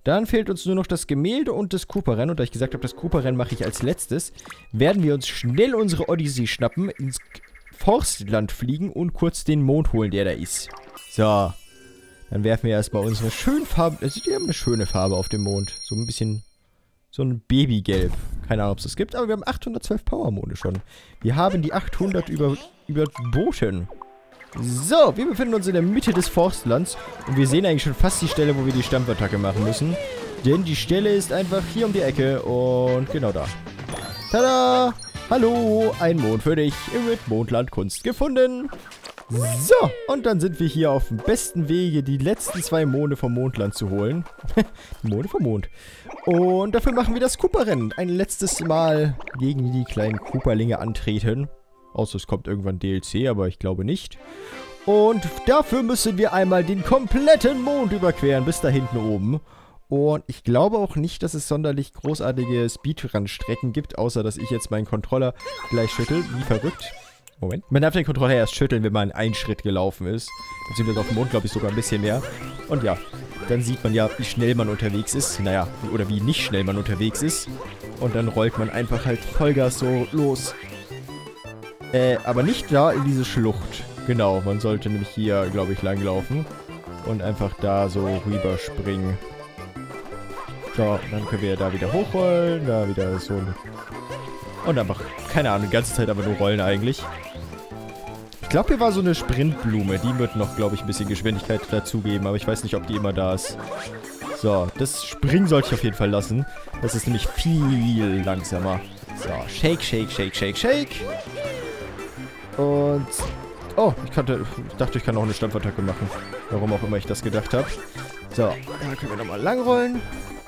Dann fehlt uns nur noch das Gemälde und das Cooper-Rennen. Und da ich gesagt habe, das Cooper-Rennen mache ich als letztes, werden wir uns schnell unsere Odyssey schnappen, ins Forstland fliegen und kurz den Mond holen, der da ist. So. Dann werfen wir erstmal unsere schönen Farben. Also die haben eine schöne Farbe auf dem Mond. So ein bisschen. So ein Babygelb. Keine Ahnung, ob es das gibt, aber wir haben 812 Powermonde schon. Wir haben die 800 überboten. So, wir befinden uns in der Mitte des Forstlands. Und wir sehen eigentlich schon fast die Stelle, wo wir die Stampfattacke machen müssen. Denn die Stelle ist einfach hier um die Ecke und genau da. Tada! Hallo, ein Mond für dich. Mit Mondlandkunst gefunden. So, und dann sind wir hier auf dem besten Wege, die letzten 2 Monde vom Mondland zu holen. Die Monde vom Mond. Und dafür machen wir das Cooper-Rennen. Ein letztes Mal gegen die kleinen Cooperlinge antreten. Außer es kommt irgendwann DLC, aber ich glaube nicht. Und dafür müssen wir einmal den kompletten Mond überqueren, bis da hinten oben. Und ich glaube auch nicht, dass es sonderlich großartige Speedrun-Strecken gibt, außer dass ich jetzt meinen Controller gleich schüttel, wie verrückt. Moment. Man darf den Controller erst schütteln, wenn man einen Schritt gelaufen ist. Beziehungsweise auf dem Mond, glaube ich, sogar ein bisschen mehr. Und ja, dann sieht man ja, wie schnell man unterwegs ist. Naja, oder wie nicht schnell man unterwegs ist. Und dann rollt man einfach halt Vollgas so los. Aber nicht da in diese Schlucht. Genau, man sollte nämlich hier, glaube ich, langlaufen. Und einfach da so rüberspringen. So, dann können wir da wieder hochrollen. Da wieder so ein... Und einfach, keine Ahnung, die ganze Zeit aber nur rollen eigentlich. Ich glaube, hier war so eine Sprintblume. Die wird noch, glaube ich, ein bisschen Geschwindigkeit dazugeben. Aber ich weiß nicht, ob die immer da ist. So, das Springen sollte ich auf jeden Fall lassen. Das ist nämlich viel langsamer. So, shake, shake, shake, shake, shake. Und... Oh, ich dachte, ich kann auch eine Stampfattacke machen. Warum auch immer ich das gedacht habe. So, da können wir nochmal langrollen.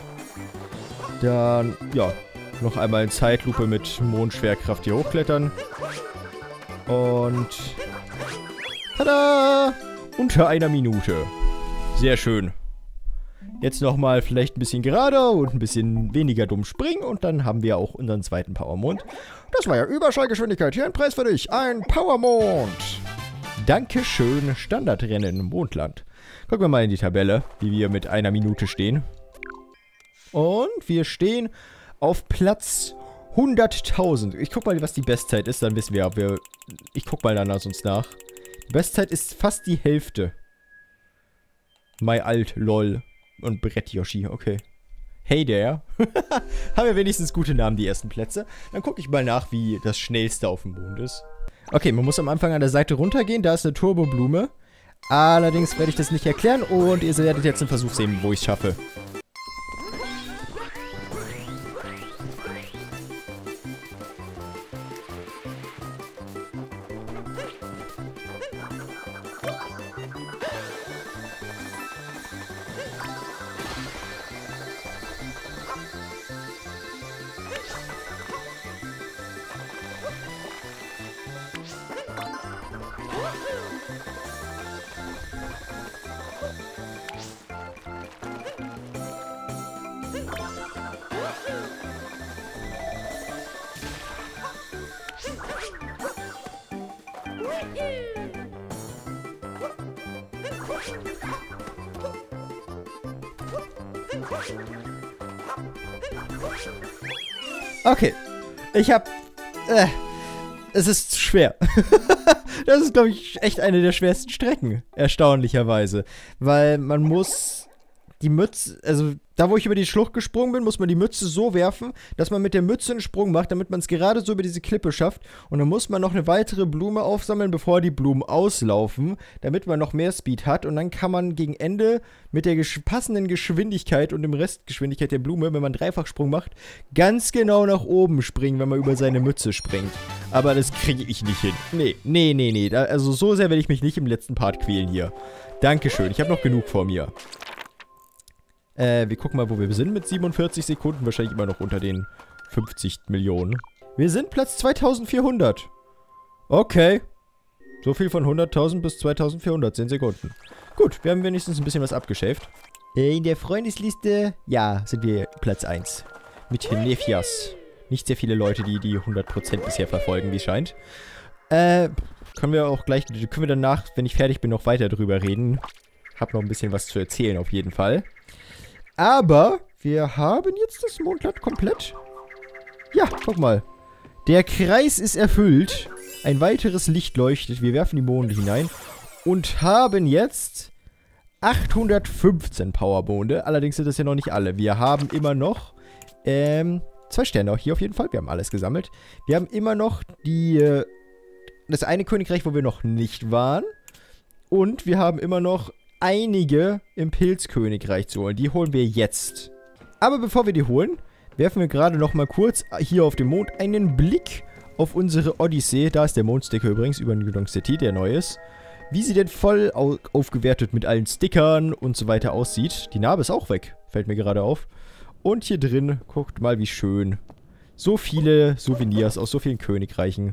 Dann, ja, noch einmal in Zeitlupe mit Mondschwerkraft hier hochklettern. Und... Tada! Unter einer Minute. Sehr schön. Jetzt nochmal vielleicht ein bisschen gerader und ein bisschen weniger dumm springen. Und dann haben wir auch unseren zweiten Powermond. Das war ja Überschallgeschwindigkeit. Hier ein Preis für dich. Ein Powermond. Dankeschön, Standardrennen Mondland. Gucken wir mal in die Tabelle, wie wir mit einer Minute stehen. Und wir stehen auf Platz 100.000. Ich guck mal, was die Bestzeit ist, dann wissen wir, ob wir... Ich guck mal dann sonst nach. Die Bestzeit ist fast die Hälfte. My Alt, lol. Und Brett Yoshi, okay. Hey there. Haben wir wenigstens gute Namen, die ersten Plätze. Dann gucke ich mal nach, wie das Schnellste auf dem Mond ist. Okay, man muss am Anfang an der Seite runtergehen. Da ist eine Turboblume. Allerdings werde ich das nicht erklären. Und ihr werdet jetzt einen Versuch sehen, wo ich es schaffe. Okay, ich hab... es ist schwer. Das ist, glaube ich, echt eine der schwersten Strecken. Erstaunlicherweise. Weil man muss die Mütze... Also, da wo ich über die Schlucht gesprungen bin, muss man die Mütze so werfen, dass man mit der Mütze einen Sprung macht, damit man es gerade so über diese Klippe schafft. Und dann muss man noch eine weitere Blume aufsammeln, bevor die Blumen auslaufen, damit man noch mehr Speed hat. Und dann kann man gegen Ende mit der passenden Geschwindigkeit und dem Restgeschwindigkeit der Blume, wenn man Dreifachsprung macht, ganz genau nach oben springen, wenn man über seine Mütze springt. Aber das kriege ich nicht hin. Nee. Also so sehr werde ich mich nicht im letzten Part quälen hier. Dankeschön, ich habe noch genug vor mir. Wir gucken mal, wo wir sind mit 47 Sekunden. Wahrscheinlich immer noch unter den 50 Millionen. Wir sind Platz 2400. Okay. So viel von 100.000 bis 2400. 10 Sekunden. Gut, wir haben wenigstens ein bisschen was abgeschäft. In der Freundesliste, ja, sind wir Platz 1. Mit Nephias. Nicht sehr viele Leute, die 100% bisher verfolgen, wie es scheint. Können wir danach, wenn ich fertig bin, noch weiter drüber reden. Hab noch ein bisschen was zu erzählen, auf jeden Fall. Aber wir haben jetzt das Mondland komplett. Ja, guck mal. Der Kreis ist erfüllt. Ein weiteres Licht leuchtet. Wir werfen die Monde hinein. Und haben jetzt 815 Powermonde. Allerdings sind das ja noch nicht alle. Wir haben immer noch 2 Sterne auch hier auf jeden Fall. Wir haben alles gesammelt. Wir haben immer noch das eine Königreich, wo wir noch nicht waren. Und wir haben immer noch einige im Pilzkönigreich zu holen. Die holen wir jetzt. Aber bevor wir die holen, werfen wir gerade noch mal kurz hier auf dem Mond einen Blick auf unsere Odyssee. Da ist der Mondsticker übrigens über den Gudong City, der neu ist. Wie sie denn voll aufgewertet mit allen Stickern und so weiter aussieht. Die Narbe ist auch weg, fällt mir gerade auf. Und hier drin, guckt mal wie schön. So viele Souvenirs aus so vielen Königreichen.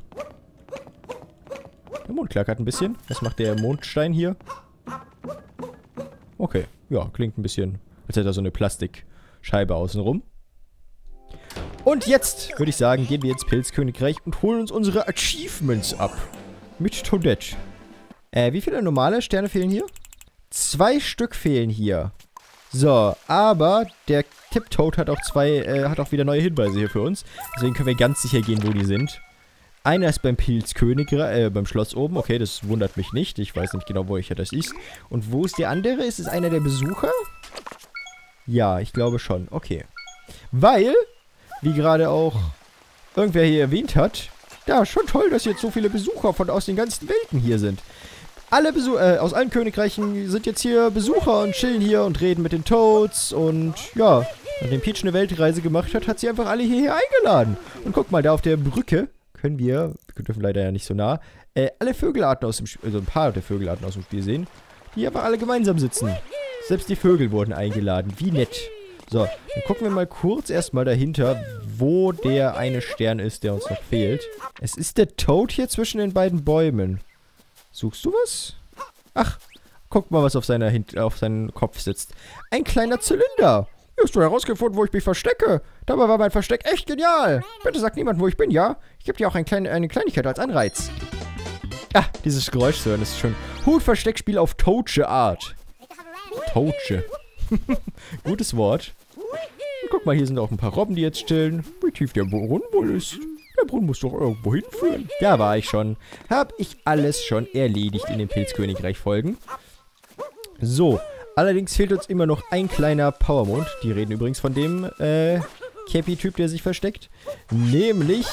Der Mond klackert ein bisschen. Was macht der Mondstein hier? Okay, ja, klingt ein bisschen, als hätte er so eine Plastikscheibe außenrum. Und jetzt, würde ich sagen, gehen wir ins Pilzkönigreich und holen uns unsere Achievements ab. Mit Toadette. Wie viele normale Sterne fehlen hier? 2 Stück fehlen hier. So, aber der Tiptoad hat auch hat auch wieder neue Hinweise hier für uns. Deswegen können wir ganz sicher gehen, wo die sind. Einer ist beim Pilzkönigreich, beim Schloss oben. Okay, das wundert mich nicht. Ich weiß nicht genau, wo das ist. Und wo ist der andere? Ist es einer der Besucher? Ja, ich glaube schon. Okay. Weil, wie gerade auch irgendwer hier erwähnt hat, ja, schon toll, dass jetzt so viele Besucher aus den ganzen Welten hier sind. Alle aus allen Königreichen sind jetzt hier Besucher und chillen hier und reden mit den Toads. Und ja, nachdem Peach eine Weltreise gemacht hat, hat sie einfach alle hierher eingeladen. Und guck mal, da auf der Brücke können wir dürfen leider ja nicht so nah, alle Vögelarten aus dem Spiel, also ein paar der Vögelarten aus dem Spiel sehen, die aber alle gemeinsam sitzen. Selbst die Vögel wurden eingeladen. Wie nett. So, dann gucken wir mal kurz erstmal dahinter, wo der eine Stern ist, der uns noch fehlt. Es ist der Toad hier zwischen den beiden Bäumen. Suchst du was? Ach, guck mal, was auf seinem Kopf sitzt. Ein kleiner Zylinder. Wie hast du herausgefunden, wo ich mich verstecke? Dabei war mein Versteck echt genial. Bitte sag niemand, wo ich bin, ja? Ich gebe dir auch eine Kleinigkeit als Anreiz. Ah, dieses Geräusch zu hören, das ist schon Hut-Versteckspiel auf Toadsche Art. Toadsche. Gutes Wort. Und guck mal, hier sind auch ein paar Robben, die jetzt chillen. Wie tief der Brunnen wohl ist. Der Brunnen muss doch irgendwo hinführen. Da war ich schon. Hab ich alles schon erledigt in den Pilzkönigreich-Folgen. So. Allerdings fehlt uns immer noch ein kleiner Powermond. Die reden übrigens von dem Cappy-Typ, der sich versteckt. Nämlich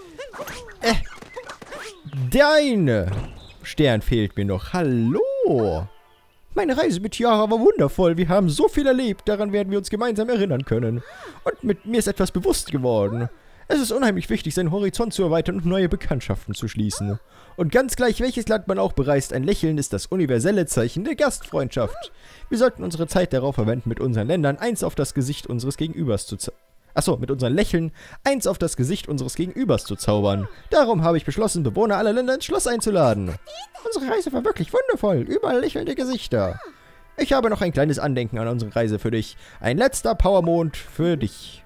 dein Stern fehlt mir noch. Hallo. Meine Reise mit Tiara war wundervoll. Wir haben so viel erlebt. Daran werden wir uns gemeinsam erinnern können. Und mit mir ist etwas bewusst geworden. Es ist unheimlich wichtig, seinen Horizont zu erweitern und neue Bekanntschaften zu schließen. Und ganz gleich, welches Land man auch bereist, ein Lächeln ist das universelle Zeichen der Gastfreundschaft. Wir sollten unsere Zeit darauf verwenden, mit unseren Ländern eins auf das Gesicht unseres Gegenübers zu mit unseren Lächeln eins auf das Gesicht unseres Gegenübers zu zaubern. Darum habe ich beschlossen, Bewohner aller Länder ins Schloss einzuladen. Unsere Reise war wirklich wundervoll. Überall lächelnde Gesichter. Ich habe noch ein kleines Andenken an unsere Reise für dich. Ein letzter Powermond für dich.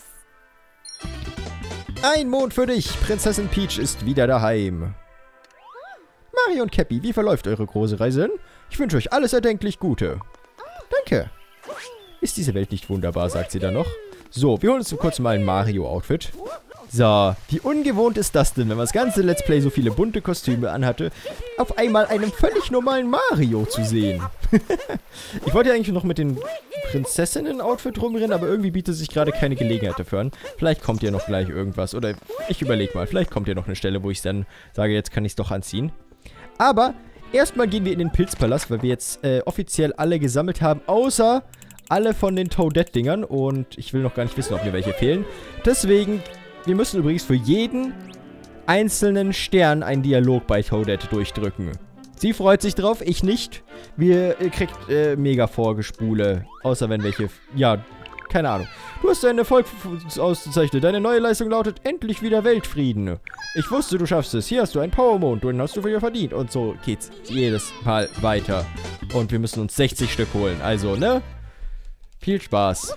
Ein Mond für dich. Prinzessin Peach ist wieder daheim. Mario und Cappy, wie verläuft eure große Reise? Ich wünsche euch alles erdenklich Gute. Danke. Ist diese Welt nicht wunderbar, sagt sie dann noch. So, wir holen uns kurz mal ein Mario-Outfit. So, wie ungewohnt ist das denn, wenn man das ganze Let's Play so viele bunte Kostüme anhatte, auf einmal einen völlig normalen Mario zu sehen. Ich wollte ja eigentlich noch mit den Prinzessinnen-Outfit rumrennen, aber irgendwie bietet sich gerade keine Gelegenheit dafür an. Vielleicht kommt ja noch gleich irgendwas, oder ich überlege mal, vielleicht kommt ja noch eine Stelle, wo ich dann sage, jetzt kann ich es doch anziehen. Aber erstmal gehen wir in den Pilzpalast, weil wir jetzt offiziell alle gesammelt haben, außer alle von den Toadette-Dingern. Und ich will noch gar nicht wissen, ob mir welche fehlen. Deswegen, wir müssen übrigens für jeden einzelnen Stern einen Dialog bei Toadette durchdrücken. Sie freut sich drauf, ich nicht. Ihr kriegt mega Vorgespule. Außer wenn welche, ja, keine Ahnung. Du hast einen Erfolg ausgezeichnet. Deine neue Leistung lautet, endlich wieder Weltfrieden. Ich wusste, du schaffst es. Hier hast du einen Powermond. Den hast du wieder verdient. Und so geht's jedes Mal weiter. Und wir müssen uns 60 Stück holen. Also, ne? Viel Spaß.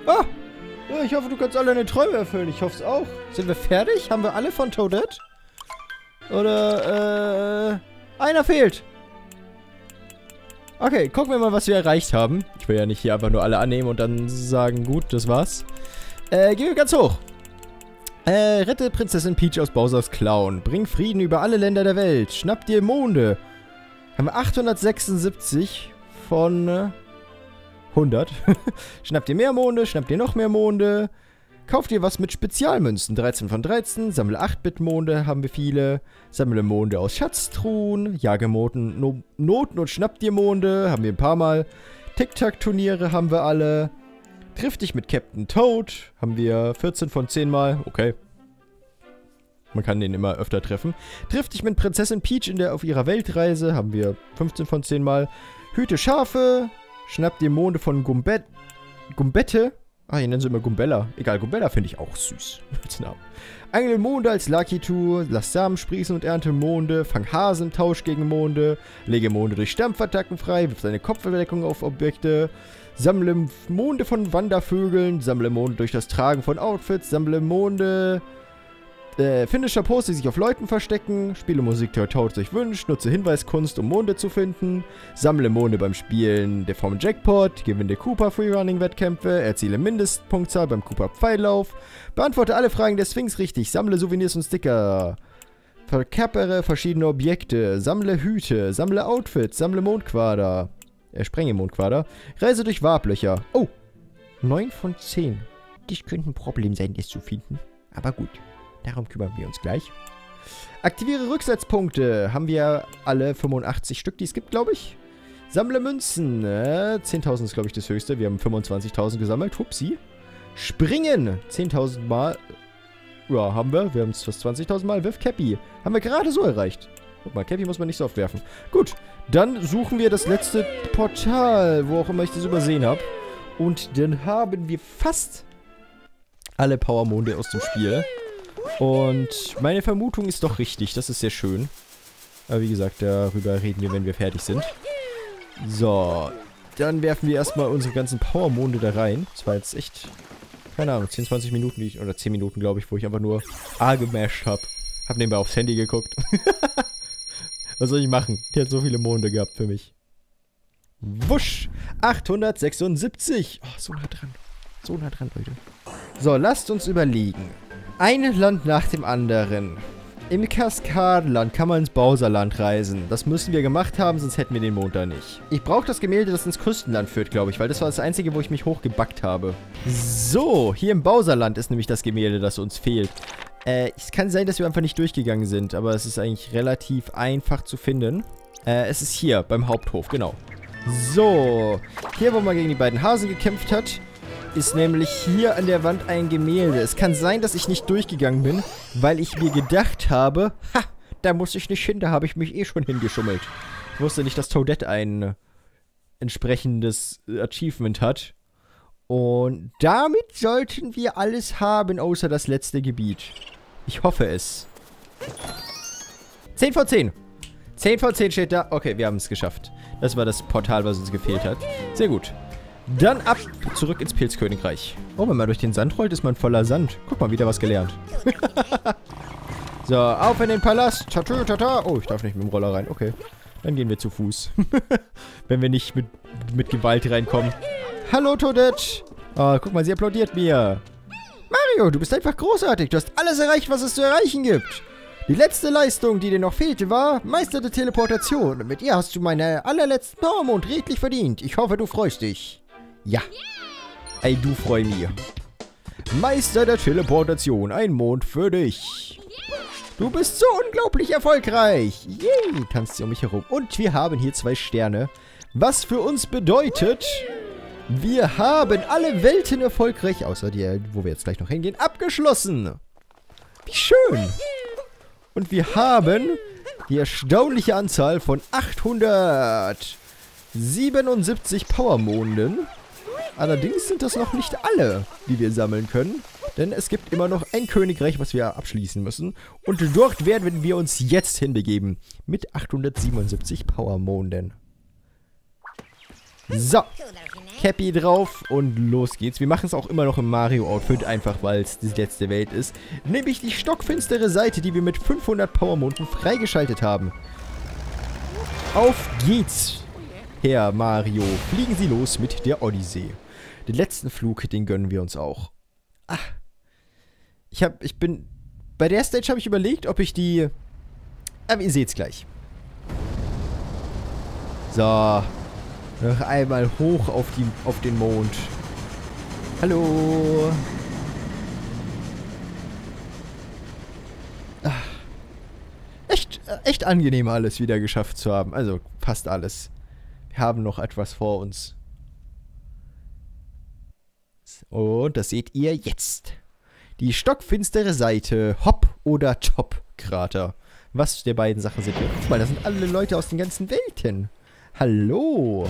Ah! Ja, ich hoffe, du kannst alle deine Träume erfüllen. Ich hoffe es auch. Sind wir fertig? Haben wir alle von Toadette? Oder, einer fehlt. Okay, gucken wir mal, was wir erreicht haben. Ich will ja nicht hier einfach nur alle annehmen und dann sagen, gut, das war's. Gehen wir ganz hoch. Rette Prinzessin Peach aus Bowsers Klauen. Bring Frieden über alle Länder der Welt. Schnapp dir Monde. Haben wir 876 von 100. Schnapp dir mehr Monde, schnapp dir noch mehr Monde. Kauf dir was mit Spezialmünzen. 13 von 13. Sammle 8-Bit-Monde, haben wir viele. Sammle Monde aus Schatztruhen. Jage Noten und schnapp dir Monde, haben wir ein paar Mal. Tic-Tac-Turniere haben wir alle. Triff dich mit Captain Toad, haben wir 14 von 10 Mal. Okay. Man kann den immer öfter treffen. Triff dich mit Prinzessin Peach auf ihrer Weltreise, haben wir 15 von 10 Mal. Hüte Schafe. Schnapp dir Monde von Gumbette. Ah, hier nennen sie immer Gumbella. Egal, Gumbella finde ich auch süß. Angle Monde als Lucky-Tour. Lass Samen sprießen und ernte Monde. Fang Hasen im Tausch gegen Monde. Lege Monde durch Stampfattacken frei. Wirf deine Kopfbedeckung auf Objekte. Sammle Monde von Wandervögeln. Sammle Monde durch das Tragen von Outfits. Sammle Monde. Finde Chapeaus, die sich auf Leuten verstecken. Spiele Musik, die Toad sich wünscht. Nutze Hinweiskunst, um Monde zu finden. Sammle Monde beim Spielen der Form Jackpot. Gewinne Koopa Freerunning-Wettkämpfe. Erziele Mindestpunktzahl beim Koopa Pfeillauf. Beantworte alle Fragen der Sphinx richtig. Sammle Souvenirs und Sticker. Verkörpere verschiedene Objekte. Sammle Hüte. Sammle Outfits. Sammle Mondquader. Sprenge Mondquader. Reise durch Warblöcher. Oh, 9 von 10. Das könnte ein Problem sein, das zu finden. Aber gut. Darum kümmern wir uns gleich. Aktiviere Rücksetzpunkte. Haben wir alle 85 Stück, die es gibt, glaube ich. Sammle Münzen. 10.000 ist, glaube ich, das höchste. Wir haben 25.000 gesammelt. Hupsi. Springen. 10.000 Mal. Ja, haben wir. Wir haben es fast 20.000 Mal. Wirf Cappy. Haben wir gerade so erreicht. Guck mal, Cappy muss man nicht so oft werfen. Gut. Dann suchen wir das letzte Portal, wo auch immer ich das übersehen habe. Und dann haben wir fast alle Powermonde aus dem Spiel. Und meine Vermutung ist doch richtig. Das ist sehr schön. Aber wie gesagt, darüber reden wir, wenn wir fertig sind. So. Dann werfen wir erstmal unsere ganzen Powermonde da rein. Das war jetzt echt, keine Ahnung, 10, 20 Minuten, oder 10 Minuten, glaube ich, wo ich einfach nur A gemasht habe. Hab nebenbei aufs Handy geguckt. Was soll ich machen? Der hat so viele Monde gehabt für mich. Wusch. 876. Oh, so nah dran. So nah dran, Leute. So, lasst uns überlegen. Ein Land nach dem anderen. Im Kaskadenland kann man ins Bowserland reisen. Das müssen wir gemacht haben, sonst hätten wir den Mond da nicht. Ich brauche das Gemälde, das ins Küstenland führt, glaube ich, weil das war das einzige, wo ich mich hochgebackt habe. So, hier im Bowserland ist nämlich das Gemälde, das uns fehlt. Es kann sein, dass wir einfach nicht durchgegangen sind, aber es ist eigentlich relativ einfach zu finden. Es ist hier, beim Haupthof, genau. So, hier, wo man gegen die beiden Hasen gekämpft hat, ist nämlich hier an der Wand ein Gemälde. Es kann sein, dass ich nicht durchgegangen bin, weil ich mir gedacht habe, ha, da muss ich nicht hin, da habe ich mich eh schon hingeschummelt. Ich wusste nicht, dass Toadette ein entsprechendes Achievement hat. Und damit sollten wir alles haben, außer das letzte Gebiet. Ich hoffe es. 10 von 10. 10 von 10 steht da. Okay, wir haben es geschafft. Das war das Portal, was uns gefehlt hat. Sehr gut. Dann ab, zurück ins Pilzkönigreich. Oh, wenn man durch den Sand rollt, ist man voller Sand. Guck mal, wieder was gelernt. So, auf in den Palast. Tatü, tata. Oh, ich darf nicht mit dem Roller rein. Okay, dann gehen wir zu Fuß. Wenn wir nicht mit Gewalt reinkommen. Hallo, Toadette. Oh, guck mal, sie applaudiert mir. Mario, du bist einfach großartig. Du hast alles erreicht, was es zu erreichen gibt. Die letzte Leistung, die dir noch fehlte, war Meister der Teleportation. Und mit ihr hast du meine allerletzten Powermond redlich verdient. Ich hoffe, du freust dich. Ja. Ey, du freu mich. Meister der Teleportation. Ein Mond für dich. Du bist so unglaublich erfolgreich. Yay, tanzt sie um mich herum. Und wir haben hier 2 Sterne. Was für uns bedeutet, wir haben alle Welten erfolgreich, außer die, wo wir jetzt gleich noch hingehen, abgeschlossen. Wie schön. Und wir haben die erstaunliche Anzahl von 877 Powermonden. Allerdings sind das noch nicht alle, die wir sammeln können. Denn es gibt immer noch ein Königreich, was wir abschließen müssen. Und dort werden wir uns jetzt hinbegeben. Mit 877 Powermonden. So. Cappy drauf und los geht's. Wir machen es auch immer noch im Mario-Outfit, einfach weil es die letzte Welt ist. Nämlich die stockfinstere Seite, die wir mit 500 Powermonden freigeschaltet haben. Auf geht's, Herr Mario. Fliegen Sie los mit der Odyssee. Den letzten Flug, den gönnen wir uns auch. Ach. Bei der Stage habe ich überlegt, ob ich die... Aber ihr seht's gleich. So. Noch einmal hoch auf den Mond. Hallo. Ach. Echt angenehm alles wieder geschafft zu haben. Also fast alles. Wir haben noch etwas vor uns. Und das seht ihr jetzt. Die stockfinstere Seite Hop oder Top Krater. Was der beiden Sachen sind. Guck mal, das sind alle Leute aus den ganzen Welten. Hallo.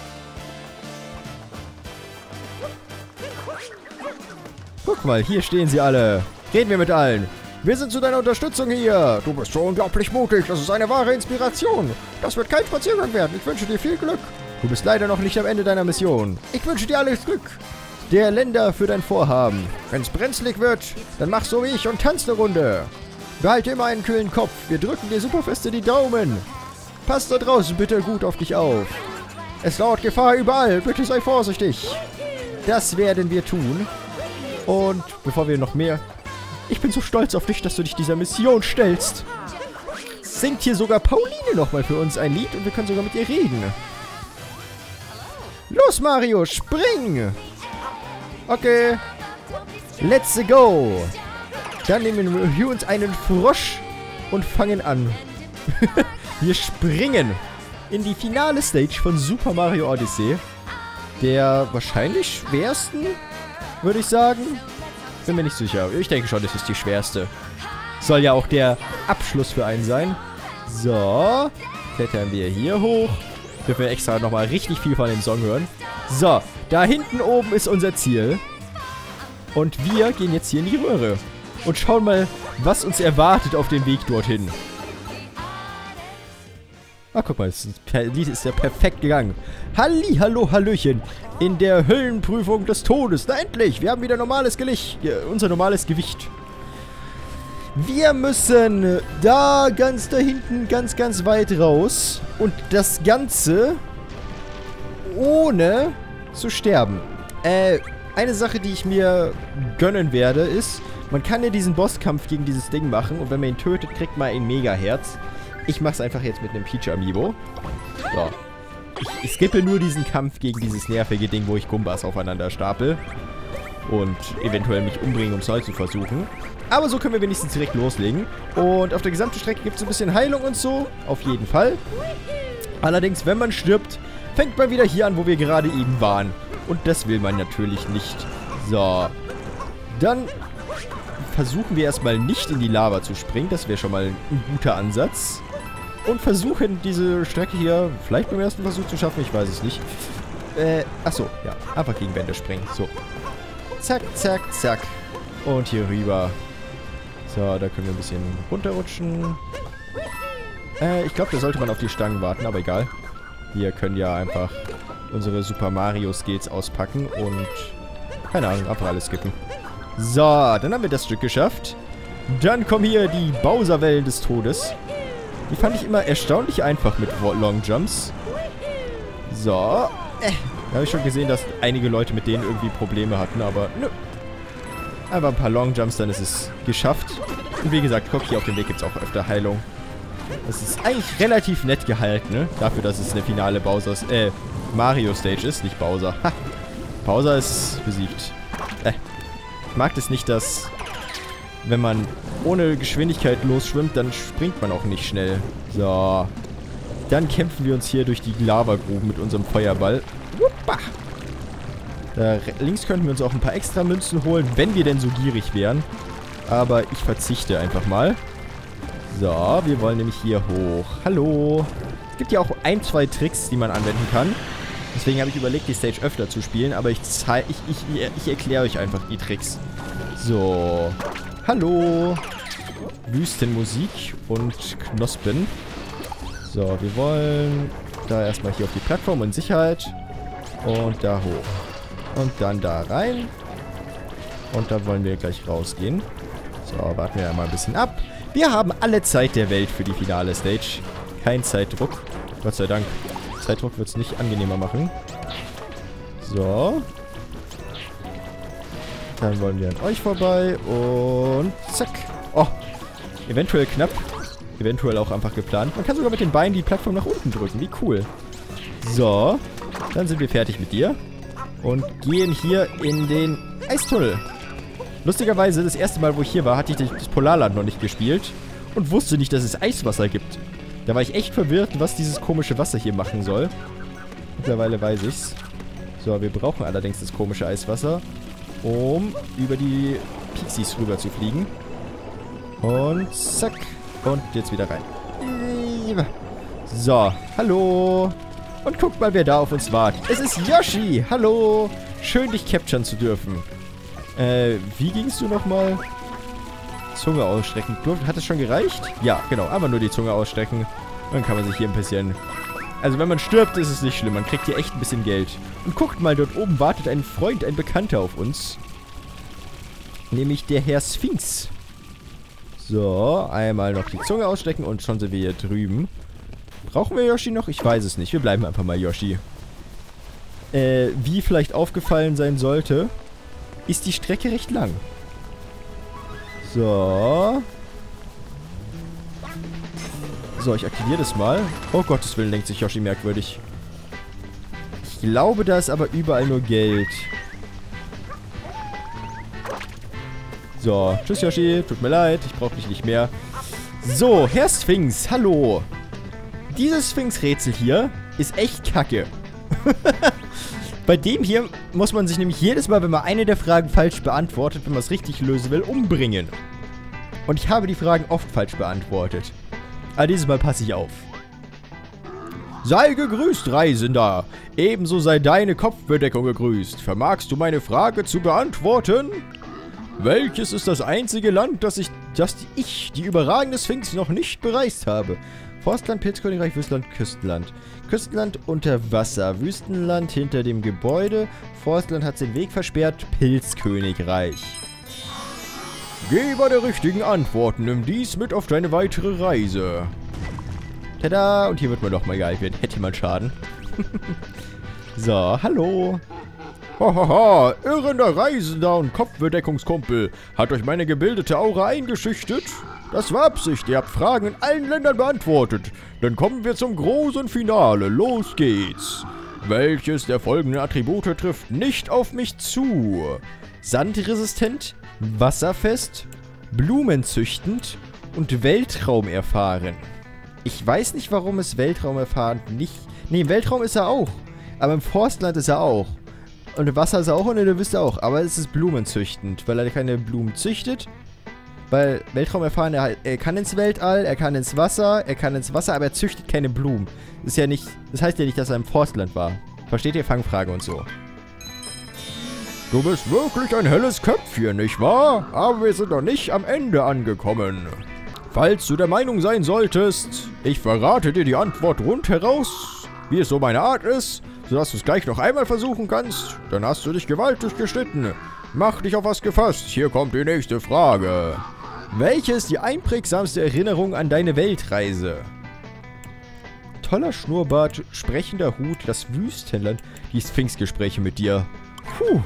Guck mal, hier stehen sie alle. Reden wir mit allen. Wir sind zu deiner Unterstützung hier. Du bist so unglaublich mutig. Das ist eine wahre Inspiration. Das wird kein Spaziergang werden. Ich wünsche dir viel Glück. Du bist leider noch nicht am Ende deiner Mission. Ich wünsche dir alles Glück. Der Länder für dein Vorhaben. Wenn es brenzlig wird, dann mach so wie ich und tanz eine Runde. Behalte immer einen kühlen Kopf. Wir drücken dir super feste die Daumen. Pass da draußen bitte gut auf dich auf. Es lauert Gefahr überall. Bitte sei vorsichtig. Das werden wir tun. Und bevor wir noch mehr... Ich bin so stolz auf dich, dass du dich dieser Mission stellst. Singt hier sogar Pauline nochmal für uns ein Lied und wir können sogar mit ihr reden. Los, Mario, spring! Okay. Let's go. Dann nehmen wir uns einen Frosch und fangen an. Wir springen in die finale Stage von Super Mario Odyssey. Der wahrscheinlich schwersten, würde ich sagen. Bin mir nicht sicher. Ich denke schon, das ist die schwerste. Soll ja auch der Abschluss für einen sein. So. Klettern wir hier hoch. Dürfen wir extra nochmal richtig viel von dem Song hören. So. Da hinten oben ist unser Ziel. Und wir gehen jetzt hier in die Röhre. Und schauen mal, was uns erwartet auf dem Weg dorthin. Ah, guck mal, das Lied ist ja perfekt gegangen. Halli, hallo, hallöchen. In der Höllenprüfung des Todes. Na endlich, wir haben wieder unser normales Gewicht. Wir müssen da ganz da hinten, ganz weit raus. Und das Ganze ohne zu sterben. Eine Sache, die ich mir gönnen werde, ist, man kann ja diesen Bosskampf gegen dieses Ding machen. Und wenn man ihn tötet, kriegt man ein Mega-Herz. Ich mach's einfach jetzt mit einem Peach-Amiibo. So. Ich skippe nur diesen Kampf gegen dieses nervige Ding, wo ich Gumbas aufeinander stapel. Und eventuell mich umbringen, um es neu zu versuchen. Aber so können wir wenigstens direkt loslegen. Und auf der gesamten Strecke gibt es ein bisschen Heilung und so. Auf jeden Fall. Allerdings, wenn man stirbt, fängt man wieder hier an, wo wir gerade eben waren. Und das will man natürlich nicht. So. Dann versuchen wir erstmal nicht in die Lava zu springen. Das wäre schon mal ein guter Ansatz. Und versuchen diese Strecke hier vielleicht beim ersten Versuch zu schaffen. Ich weiß es nicht. Achso, ja. Einfach gegen Wände springen. So. Zack, zack, zack. Und hier rüber. So, da können wir ein bisschen runterrutschen. Ich glaube, da sollte man auf die Stangen warten, aber egal. Wir können ja einfach unsere Super Mario Skills auspacken und keine Ahnung, einfach alles skippen. So, dann haben wir das Stück geschafft. Dann kommen hier die Bowser-Wellen des Todes. Die fand ich immer erstaunlich einfach mit Long Jumps. So. Da habe ich schon gesehen, dass einige Leute mit denen irgendwie Probleme hatten, aber nö. Einfach ein paar Long Jumps, dann ist es geschafft. Und wie gesagt, guck, hier auf dem Weg gibt es auch öfter Heilung. Das ist eigentlich relativ nett gehalten, ne? Dafür, dass es eine finale Mario-Stage ist, nicht Bowser. Ha! Bowser ist besiegt. Ich mag das nicht, dass, wenn man ohne Geschwindigkeit losschwimmt, dann springt man auch nicht schnell. So. Dann kämpfen wir uns hier durch die Lavagruben mit unserem Feuerball. Wuppa. Da links könnten wir uns auch ein paar extra Münzen holen, wenn wir denn so gierig wären. Aber ich verzichte einfach mal. So, wir wollen nämlich hier hoch. Hallo. Es gibt ja auch ein, zwei Tricks, die man anwenden kann. Deswegen habe ich überlegt, die Stage öfter zu spielen. Aber ich erkläre euch einfach die Tricks. So. Hallo. Wüstenmusik und Knospen. So, wir wollen da erstmal hier auf die Plattform in Sicherheit. Und da hoch. Und dann da rein. Und dann wollen wir gleich rausgehen. So, warten wir mal ein bisschen ab. Wir haben alle Zeit der Welt für die finale Stage. Kein Zeitdruck. Gott sei Dank. Zeitdruck wird es nicht angenehmer machen. So. Dann wollen wir an euch vorbei. Und zack. Oh. Eventuell knapp. Eventuell auch einfach geplant. Man kann sogar mit den Beinen die Plattform nach unten drücken. Wie cool. So. Dann sind wir fertig mit dir. Und gehen hier in den Eistunnel. Lustigerweise, das erste Mal, wo ich hier war, hatte ich das Polarland noch nicht gespielt. Und wusste nicht, dass es Eiswasser gibt. Da war ich echt verwirrt, was dieses komische Wasser hier machen soll. Mittlerweile weiß ich's. So, wir brauchen allerdings das komische Eiswasser, um über die Pixies rüber zu fliegen. Und zack. Und jetzt wieder rein. So, hallo. Und guckt mal, wer da auf uns wartet. Es ist Yoshi. Hallo. Schön, dich capturen zu dürfen. Wie gingst du nochmal? Zunge ausstrecken. Hat es schon gereicht? Ja, genau. Einfach nur die Zunge ausstrecken. Dann kann man sich hier ein bisschen... Also wenn man stirbt, ist es nicht schlimm. Man kriegt hier echt ein bisschen Geld. Und guckt mal, dort oben wartet ein Freund, ein Bekannter auf uns. Nämlich der Herr Sphinx. So, einmal noch die Zunge ausstrecken und schon sind wir hier drüben. Brauchen wir Yoshi noch? Ich weiß es nicht. Wir bleiben einfach mal Yoshi. Wie vielleicht aufgefallen sein sollte, ist die Strecke recht lang. So. So, ich aktiviere das mal. Oh Gottes Willen, denkt sich Yoshi merkwürdig. Ich glaube, da ist aber überall nur Geld. So, tschüss Yoshi, tut mir leid, ich brauche dich nicht mehr. So, Herr Sphinx, hallo. Dieses Sphinx-Rätsel hier ist echt kacke. Bei dem hier muss man sich nämlich jedes Mal, wenn man eine der Fragen falsch beantwortet, wenn man es richtig lösen will, umbringen. Und ich habe die Fragen oft falsch beantwortet. Aber dieses Mal passe ich auf. Sei gegrüßt, Reisender. Ebenso sei deine Kopfbedeckung gegrüßt. Vermagst du meine Frage zu beantworten? Welches ist das einzige Land, das ich, die überragende Sphinx, noch nicht bereist habe? Forstland, Pilzkönigreich, Wüstenland, Küstenland. Küstenland unter Wasser, Wüstenland hinter dem Gebäude. Forstland hat den Weg versperrt, Pilzkönigreich. Geber der richtigen Antworten, nimm dies mit auf deine weitere Reise. Tada, und hier wird man doch mal geheilt werden. Hätte mal Schaden. So, hallo. Hahaha, irrender Reisender und Kopfbedeckungskumpel. Hat euch meine gebildete Aura eingeschüchtert? Das war Absicht, ihr habt Fragen in allen Ländern beantwortet. Dann kommen wir zum großen Finale. Los geht's. Welches der folgenden Attribute trifft nicht auf mich zu? Sandresistent, wasserfest, blumenzüchtend und Weltraum erfahren. Ich weiß nicht, warum es Weltraum erfahren nicht... Nee, im Weltraum ist er auch. Aber im Forstland ist er auch. Und im Wasser ist er auch und in der Wüste auch. Aber es ist blumenzüchtend, weil er keine Blumen züchtet. Weil Weltraum erfahren, er kann ins Weltall, er kann ins Wasser, aber er züchtet keine Blumen. Das ist ja nicht, das heißt ja nicht, dass er im Forstland war. Versteht ihr? Fangfrage und so. Du bist wirklich ein helles Köpfchen, nicht wahr? Aber wir sind noch nicht am Ende angekommen. Falls du der Meinung sein solltest, ich verrate dir die Antwort rundheraus, wie es so meine Art ist, sodass du es gleich noch einmal versuchen kannst, dann hast du dich gewaltig geschnitten. Mach dich auf was gefasst, hier kommt die nächste Frage. Welche ist die einprägsamste Erinnerung an deine Weltreise? Toller Schnurrbart, sprechender Hut, das Wüstenland, die Sphinx-Gespräche mit dir. Puh.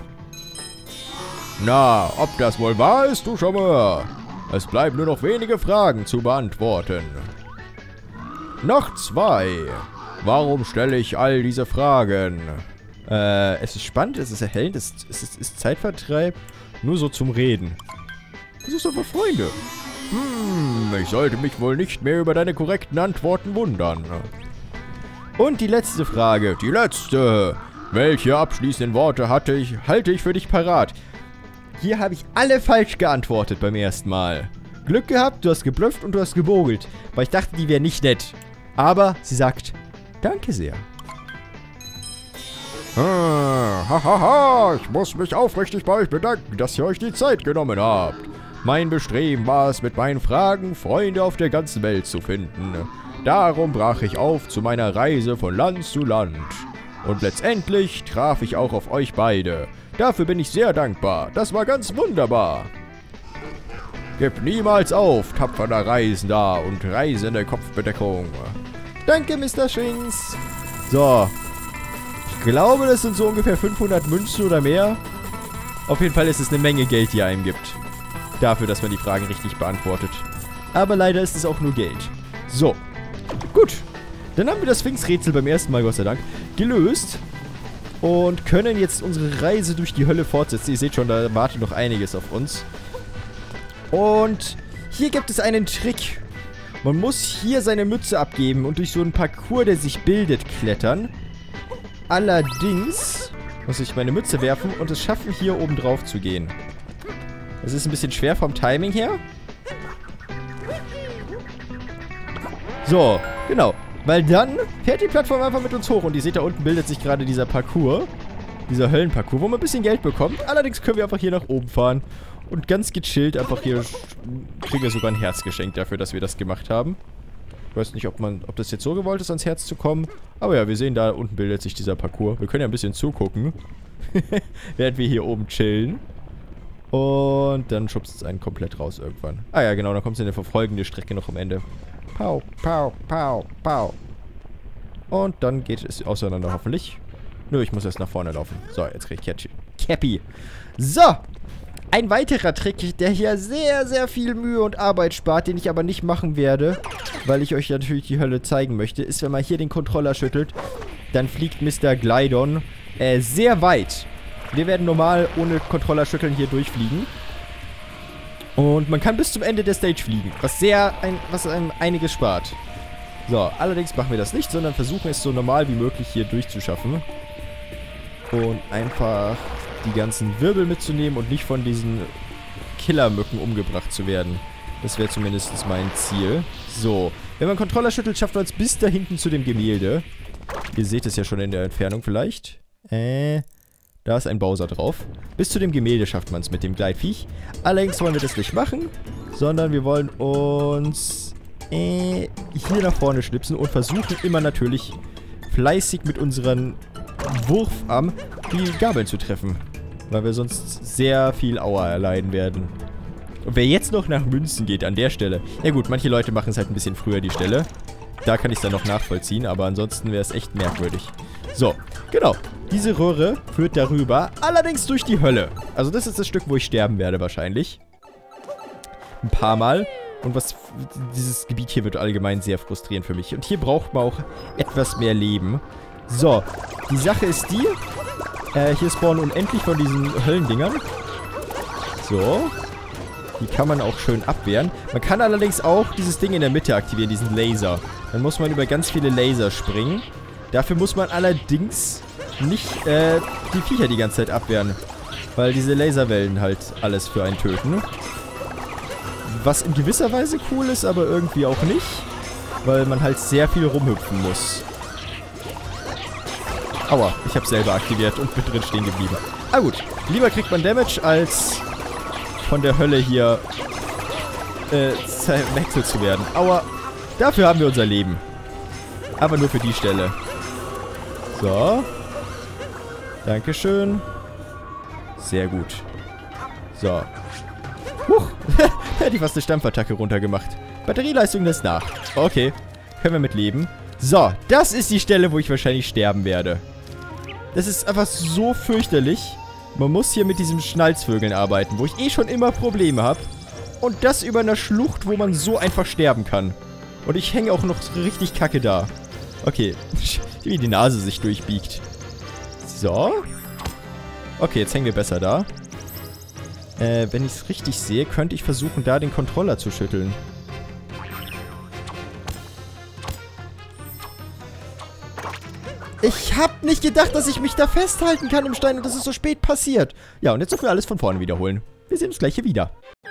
Na, ob das wohl wahr ist, du Charmeur? Es bleiben nur noch wenige Fragen zu beantworten. Noch 2. Warum stelle ich all diese Fragen? Es ist spannend, es ist erhellend, es ist Zeitvertreib. Nur so zum Reden. Das ist aber Freunde. Ich sollte mich wohl nicht mehr über deine korrekten Antworten wundern. Und die letzte Frage. Die letzte. Welche abschließenden Worte halte ich für dich parat? Hier habe ich alle falsch geantwortet beim ersten Mal. Glück gehabt, du hast geblufft und du hast gebogelt. Weil ich dachte, die wäre nicht nett. Aber sie sagt, danke sehr. Ich muss mich aufrichtig bei euch bedanken, dass ihr euch die Zeit genommen habt. Mein Bestreben war es, mit meinen Fragen Freunde auf der ganzen Welt zu finden. Darum brach ich auf zu meiner Reise von Land zu Land. Und letztendlich traf ich auch auf euch beide. Dafür bin ich sehr dankbar. Das war ganz wunderbar. Gib niemals auf, tapferer Reisender und reisende Kopfbedeckung. Danke, Mr. Schwings. So. Ich glaube, das sind so ungefähr 500 Münzen oder mehr. Auf jeden Fall ist es eine Menge Geld, die er einem gibt. Dafür, dass man die Fragen richtig beantwortet. Aber leider ist es auch nur Geld. So. Gut. Dann haben wir das Sphinx-Rätsel beim ersten Mal, Gott sei Dank, gelöst. Und können jetzt unsere Reise durch die Hölle fortsetzen. Ihr seht schon, da wartet noch einiges auf uns. Und hier gibt es einen Trick. Man muss hier seine Mütze abgeben und durch so einen Parcours, der sich bildet, klettern. Allerdings muss ich meine Mütze werfen und es schaffen, hier oben drauf zu gehen. Das ist ein bisschen schwer vom Timing her. So, genau. Weil dann fährt die Plattform einfach mit uns hoch. Und ihr seht, da unten bildet sich gerade dieser Parcours. Dieser Höllenparcours, wo man ein bisschen Geld bekommt. Allerdings können wir einfach hier nach oben fahren. Und ganz gechillt einfach hier kriegen wir sogar ein Herz geschenkt dafür, dass wir das gemacht haben. Ich weiß nicht, ob das jetzt so gewollt ist, ans Herz zu kommen. Aber ja, wir sehen, da unten bildet sich dieser Parcours. Wir können ja ein bisschen zugucken. Während wir hier oben chillen. Und dann schubst es einen komplett raus irgendwann. Ah ja, genau, dann kommt es in eine verfolgende Strecke noch am Ende. Pau, pau, pau, pau. Und dann geht es auseinander hoffentlich. Nö, ich muss erst nach vorne laufen. So, jetzt krieg ich Cappy. So. Ein weiterer Trick, der hier sehr, sehr viel Mühe und Arbeit spart, den ich aber nicht machen werde, weil ich euch natürlich die Hölle zeigen möchte, ist, wenn man hier den Controller schüttelt, dann fliegt Mr. Glydon sehr weit. Wir werden normal ohne Controller schütteln hier durchfliegen. Und man kann bis zum Ende der Stage fliegen, was einem einiges spart. So, allerdings machen wir das nicht, sondern versuchen es so normal wie möglich hier durchzuschaffen. Und einfach die ganzen Wirbel mitzunehmen und nicht von diesen Killermücken umgebracht zu werden. Das wäre zumindest mein Ziel. So, wenn man Controller schüttelt, schafft man es bis da hinten zu dem Gemälde. Ihr seht es ja schon in der Entfernung vielleicht. Da ist ein Bowser drauf. Bis zu dem Gemälde schafft man es mit dem Gleitviech. Allerdings wollen wir das nicht machen, sondern wir wollen uns hier nach vorne schnipsen und versuchen immer natürlich fleißig mit unseren Wurfarm die Gabeln zu treffen. Weil wir sonst sehr viel Aua erleiden werden. Und wer jetzt noch nach Münzen geht an der Stelle. Ja gut, manche Leute machen es halt ein bisschen früher die Stelle. Da kann ich es dann noch nachvollziehen, aber ansonsten wäre es echt merkwürdig. So, genau. Diese Röhre führt darüber, allerdings durch die Hölle. Also das ist das Stück, wo ich sterben werde wahrscheinlich. Ein paar Mal. Und dieses Gebiet hier wird allgemein sehr frustrierend für mich. Und hier braucht man auch etwas mehr Leben. So, die Sache ist die, hier spawnen unendlich von diesen Höllendingern. So. Die kann man auch schön abwehren. Man kann allerdings auch dieses Ding in der Mitte aktivieren, diesen Laser. Dann muss man über ganz viele Laser springen. Dafür muss man allerdings nicht die Viecher die ganze Zeit abwehren. Weil diese Laserwellen halt alles für einen töten. Was in gewisser Weise cool ist, aber irgendwie auch nicht. Weil man halt sehr viel rumhüpfen muss. Aua, ich habe selber aktiviert und bin drin stehen geblieben. Ah gut, lieber kriegt man Damage, als von der Hölle hier zerwechselt zu werden. Aua, dafür haben wir unser Leben. Aber nur für die Stelle. So. Dankeschön. Sehr gut. So. Huch, da hätte ich fast eine Stampfattacke runtergemacht. Batterieleistung lässt nach. Okay, können wir mit leben. So, das ist die Stelle, wo ich wahrscheinlich sterben werde. Das ist einfach so fürchterlich. Man muss hier mit diesen Schnalzvögeln arbeiten, wo ich eh schon immer Probleme habe. Und das über einer Schlucht, wo man so einfach sterben kann. Und ich hänge auch noch richtig kacke da. Okay, wie die Nase sich durchbiegt. So. Okay, jetzt hängen wir besser da. Wenn ich es richtig sehe, könnte ich versuchen, da den Controller zu schütteln. Ich hab nicht gedacht, dass ich mich da festhalten kann im Stein und das ist so spät passiert. Ja, und jetzt dürfen wir alles von vorne wiederholen. Wir sehen uns gleich hier wieder.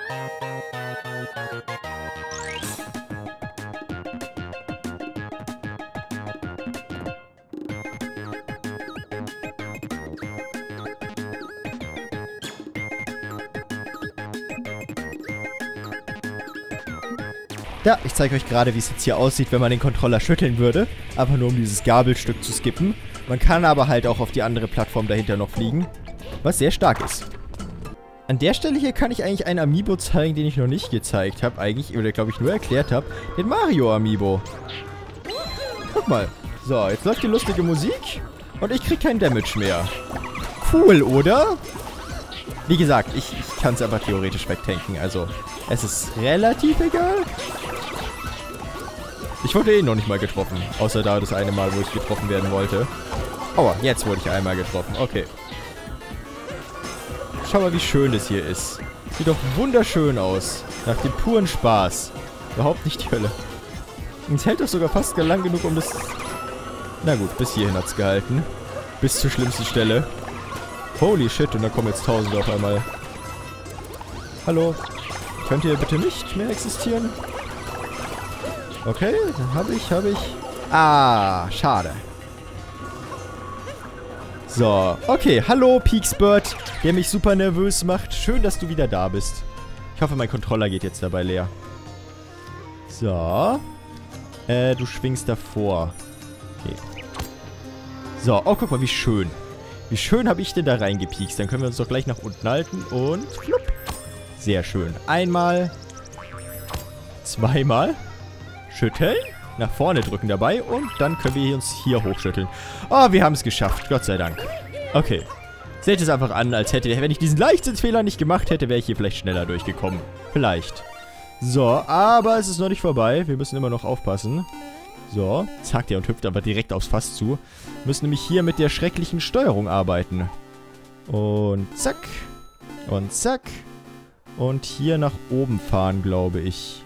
Ja, ich zeige euch gerade, wie es jetzt hier aussieht, wenn man den Controller schütteln würde. Einfach nur, um dieses Gabelstück zu skippen. Man kann aber halt auch auf die andere Plattform dahinter noch fliegen, was sehr stark ist. An der Stelle hier kann ich eigentlich einen Amiibo zeigen, den ich noch nicht gezeigt habe, eigentlich, oder glaube ich nur erklärt habe, den Mario Amiibo. Guck mal. So, jetzt läuft die lustige Musik und ich krieg kein Damage mehr. Cool, oder? Wie gesagt, ich kann es aber theoretisch wegtanken, also es ist relativ egal. Ich wurde eh noch nicht mal getroffen, außer da das eine Mal, wo ich getroffen werden wollte. Aua, jetzt wurde ich einmal getroffen, okay. Schau mal, wie schön das hier ist. Sieht doch wunderschön aus. Nach dem puren Spaß. Überhaupt nicht die Hölle. Und es hält doch sogar fast lang genug, um das... Na gut, bis hierhin hat es gehalten. Bis zur schlimmsten Stelle. Holy shit, und da kommen jetzt Tausende auf einmal. Hallo? Könnt ihr bitte nicht mehr existieren? Okay, dann habe ich. Ah, schade. So, okay. Hallo, Peaksbird, der mich super nervös macht. Schön, dass du wieder da bist. Ich hoffe, mein Controller geht jetzt dabei leer. So. Du schwingst davor. Okay. So, oh, guck mal, wie schön. Wie schön habe ich denn da reingepiekst. Dann können wir uns doch gleich nach unten halten und flupp. Sehr schön. Einmal. Zweimal. Schütteln. Nach vorne drücken dabei und dann können wir uns hier hochschütteln. Oh, wir haben es geschafft. Gott sei Dank. Okay. Seht es einfach an, als hätte, wenn ich diesen Leichtsinnsfehler nicht gemacht hätte, wäre ich hier vielleicht schneller durchgekommen. Vielleicht. So, aber es ist noch nicht vorbei. Wir müssen immer noch aufpassen. So, zack, der und hüpft aber direkt aufs Fass zu. Wir müssen nämlich hier mit der schrecklichen Steuerung arbeiten. Und zack. Und zack. Und hier nach oben fahren, glaube ich.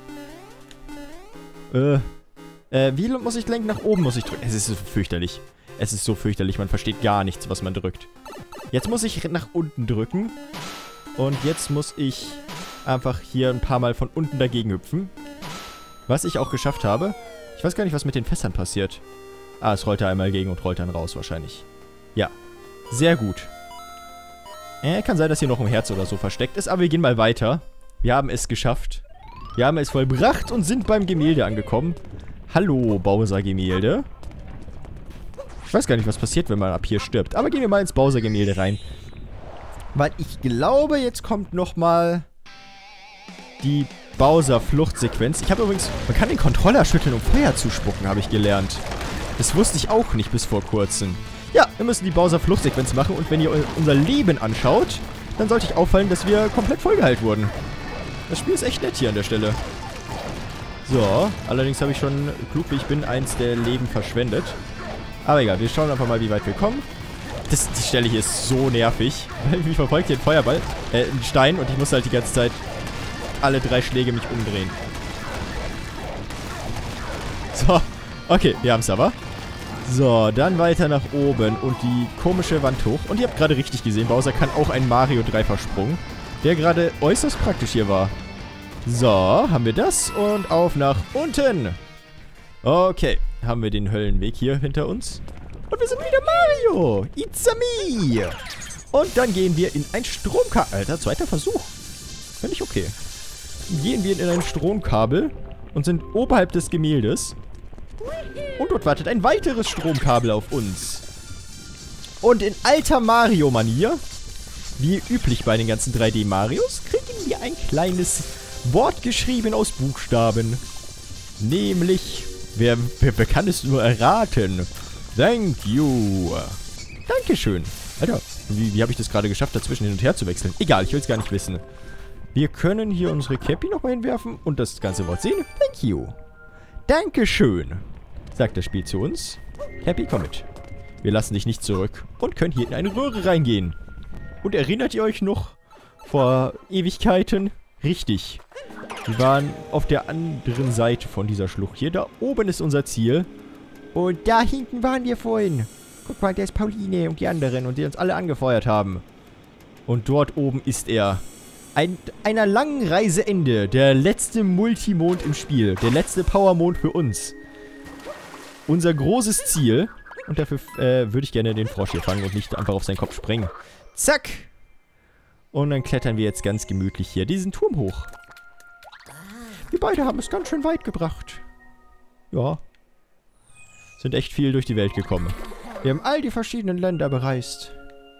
Wie muss ich lenken? Nach oben muss ich drücken. Es ist so fürchterlich. Es ist so fürchterlich. Man versteht gar nichts, was man drückt. Jetzt muss ich nach unten drücken. Und jetzt muss ich einfach hier ein paar Mal von unten dagegen hüpfen. Was ich auch geschafft habe. Ich weiß gar nicht, was mit den Fässern passiert. Ah, es rollt da einmal gegen und rollt dann raus wahrscheinlich. Ja. Sehr gut. Kann sein, dass hier noch ein Herz oder so versteckt ist. Aber wir gehen mal weiter. Wir haben es geschafft. Wir haben es vollbracht und sind beim Gemälde angekommen. Hallo, Bowser-Gemälde. Ich weiß gar nicht, was passiert, wenn man ab hier stirbt. Aber gehen wir mal ins Bowser-Gemälde rein. Weil ich glaube, jetzt kommt nochmal die Bowser-Fluchtsequenz. Ich habe übrigens... Man kann den Controller schütteln, um Feuer zu spucken, habe ich gelernt. Das wusste ich auch nicht bis vor kurzem. Ja, wir müssen die Bowser-Fluchtsequenz machen. Und wenn ihr unser Leben anschaut, dann sollte euch auffallen, dass wir komplett vollgeheilt wurden. Das Spiel ist echt nett hier an der Stelle. So, allerdings habe ich schon, klug wie ich bin, eins der Leben verschwendet. Aber egal, wir schauen einfach mal, wie weit wir kommen. Die Stelle hier ist so nervig. Mich verfolgt hier ein Feuerball, ein Stein und ich muss halt die ganze Zeit alle 3 Schläge mich umdrehen. So, okay, wir haben es aber. So, dann weiter nach oben und die komische Wand hoch. Und ihr habt gerade richtig gesehen, Bowser kann auch einen Mario 3-Versprung, der gerade äußerst praktisch hier war. So, haben wir das und auf nach unten. Okay, haben wir den Höllenweg hier hinter uns. Und wir sind wieder Mario. It's a me. Und dann gehen wir in ein Stromkabel. Alter, zweiter Versuch. Finde ich okay. Gehen wir in ein Stromkabel und sind oberhalb des Gemäldes. Und dort wartet ein weiteres Stromkabel auf uns. Und in alter Mario-Manier, wie üblich bei den ganzen 3D-Marios, kriegen wir ein kleines Wort geschrieben aus Buchstaben. Nämlich, wer kann es nur erraten? Thank you. Dankeschön. Alter, wie habe ich das gerade geschafft, dazwischen hin und her zu wechseln? Egal, ich will es gar nicht wissen. Wir können hier unsere Cappy nochmal hinwerfen und das ganze Wort sehen. Thank you. Dankeschön, sagt das Spiel zu uns. Cappy, komm mit. Wir lassen dich nicht zurück und können hier in eine Röhre reingehen. Und erinnert ihr euch noch vor Ewigkeiten? Richtig. Wir waren auf der anderen Seite von dieser Schlucht hier. Da oben ist unser Ziel. Und da hinten waren wir vorhin. Guck mal, da ist Pauline und die anderen und die uns alle angefeuert haben. Und dort oben ist er. Einer langen Reiseende. Der letzte Multimond im Spiel. Der letzte Powermond für uns. Unser großes Ziel. Und dafür würde ich gerne den Frosch hier fangen und nicht einfach auf seinen Kopf springen. Zack. Und dann klettern wir jetzt ganz gemütlich hier diesen Turm hoch. Wir beide haben es ganz schön weit gebracht. Ja. Sind echt viel durch die Welt gekommen. Wir haben all die verschiedenen Länder bereist.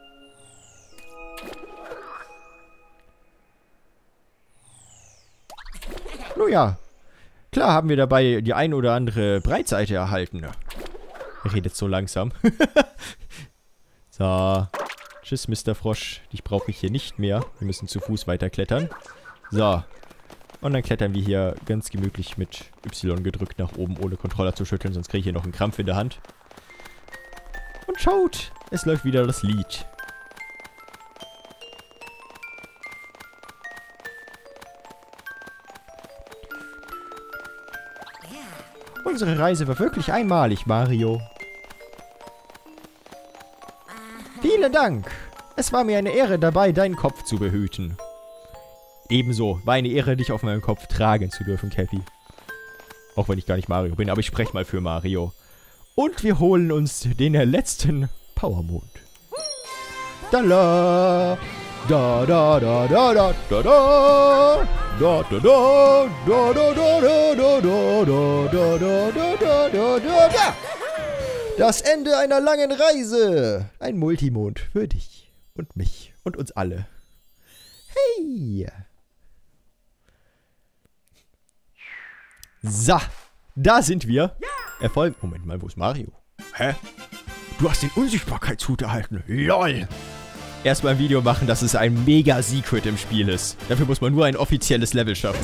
Nun ja. Klar haben wir dabei die ein oder andere Breitseite erhalten. Er redet so langsam. So. Tschüss, Mr. Frosch. Dich brauche ich hier nicht mehr. Wir müssen zu Fuß weiterklettern. So. Und dann klettern wir hier ganz gemütlich mit Y gedrückt nach oben, ohne Controller zu schütteln. Sonst kriege ich hier noch einen Krampf in der Hand. Und schaut, es läuft wieder das Lied. Unsere Reise war wirklich einmalig, Mario. Vielen Dank. Es war mir eine Ehre dabei, deinen Kopf zu behüten. Ebenso war eine Ehre, dich auf meinem Kopf tragen zu dürfen, Cappy. Auch wenn ich gar nicht Mario bin, aber ich spreche mal für Mario. Und wir holen uns den letzten Powermond. Da la, da da da da da da da. Da da da da da da da da da da da da. Das Ende einer langen Reise. Ein Multimond für dich und mich und uns alle. Hey. So, da sind wir. Erfolg. Moment mal, wo ist Mario? Hä? Du hast den Unsichtbarkeitshut erhalten. LOL. Erstmal ein Video machen, dass es ein Mega-Secret im Spiel ist. Dafür muss man nur ein offizielles Level schaffen.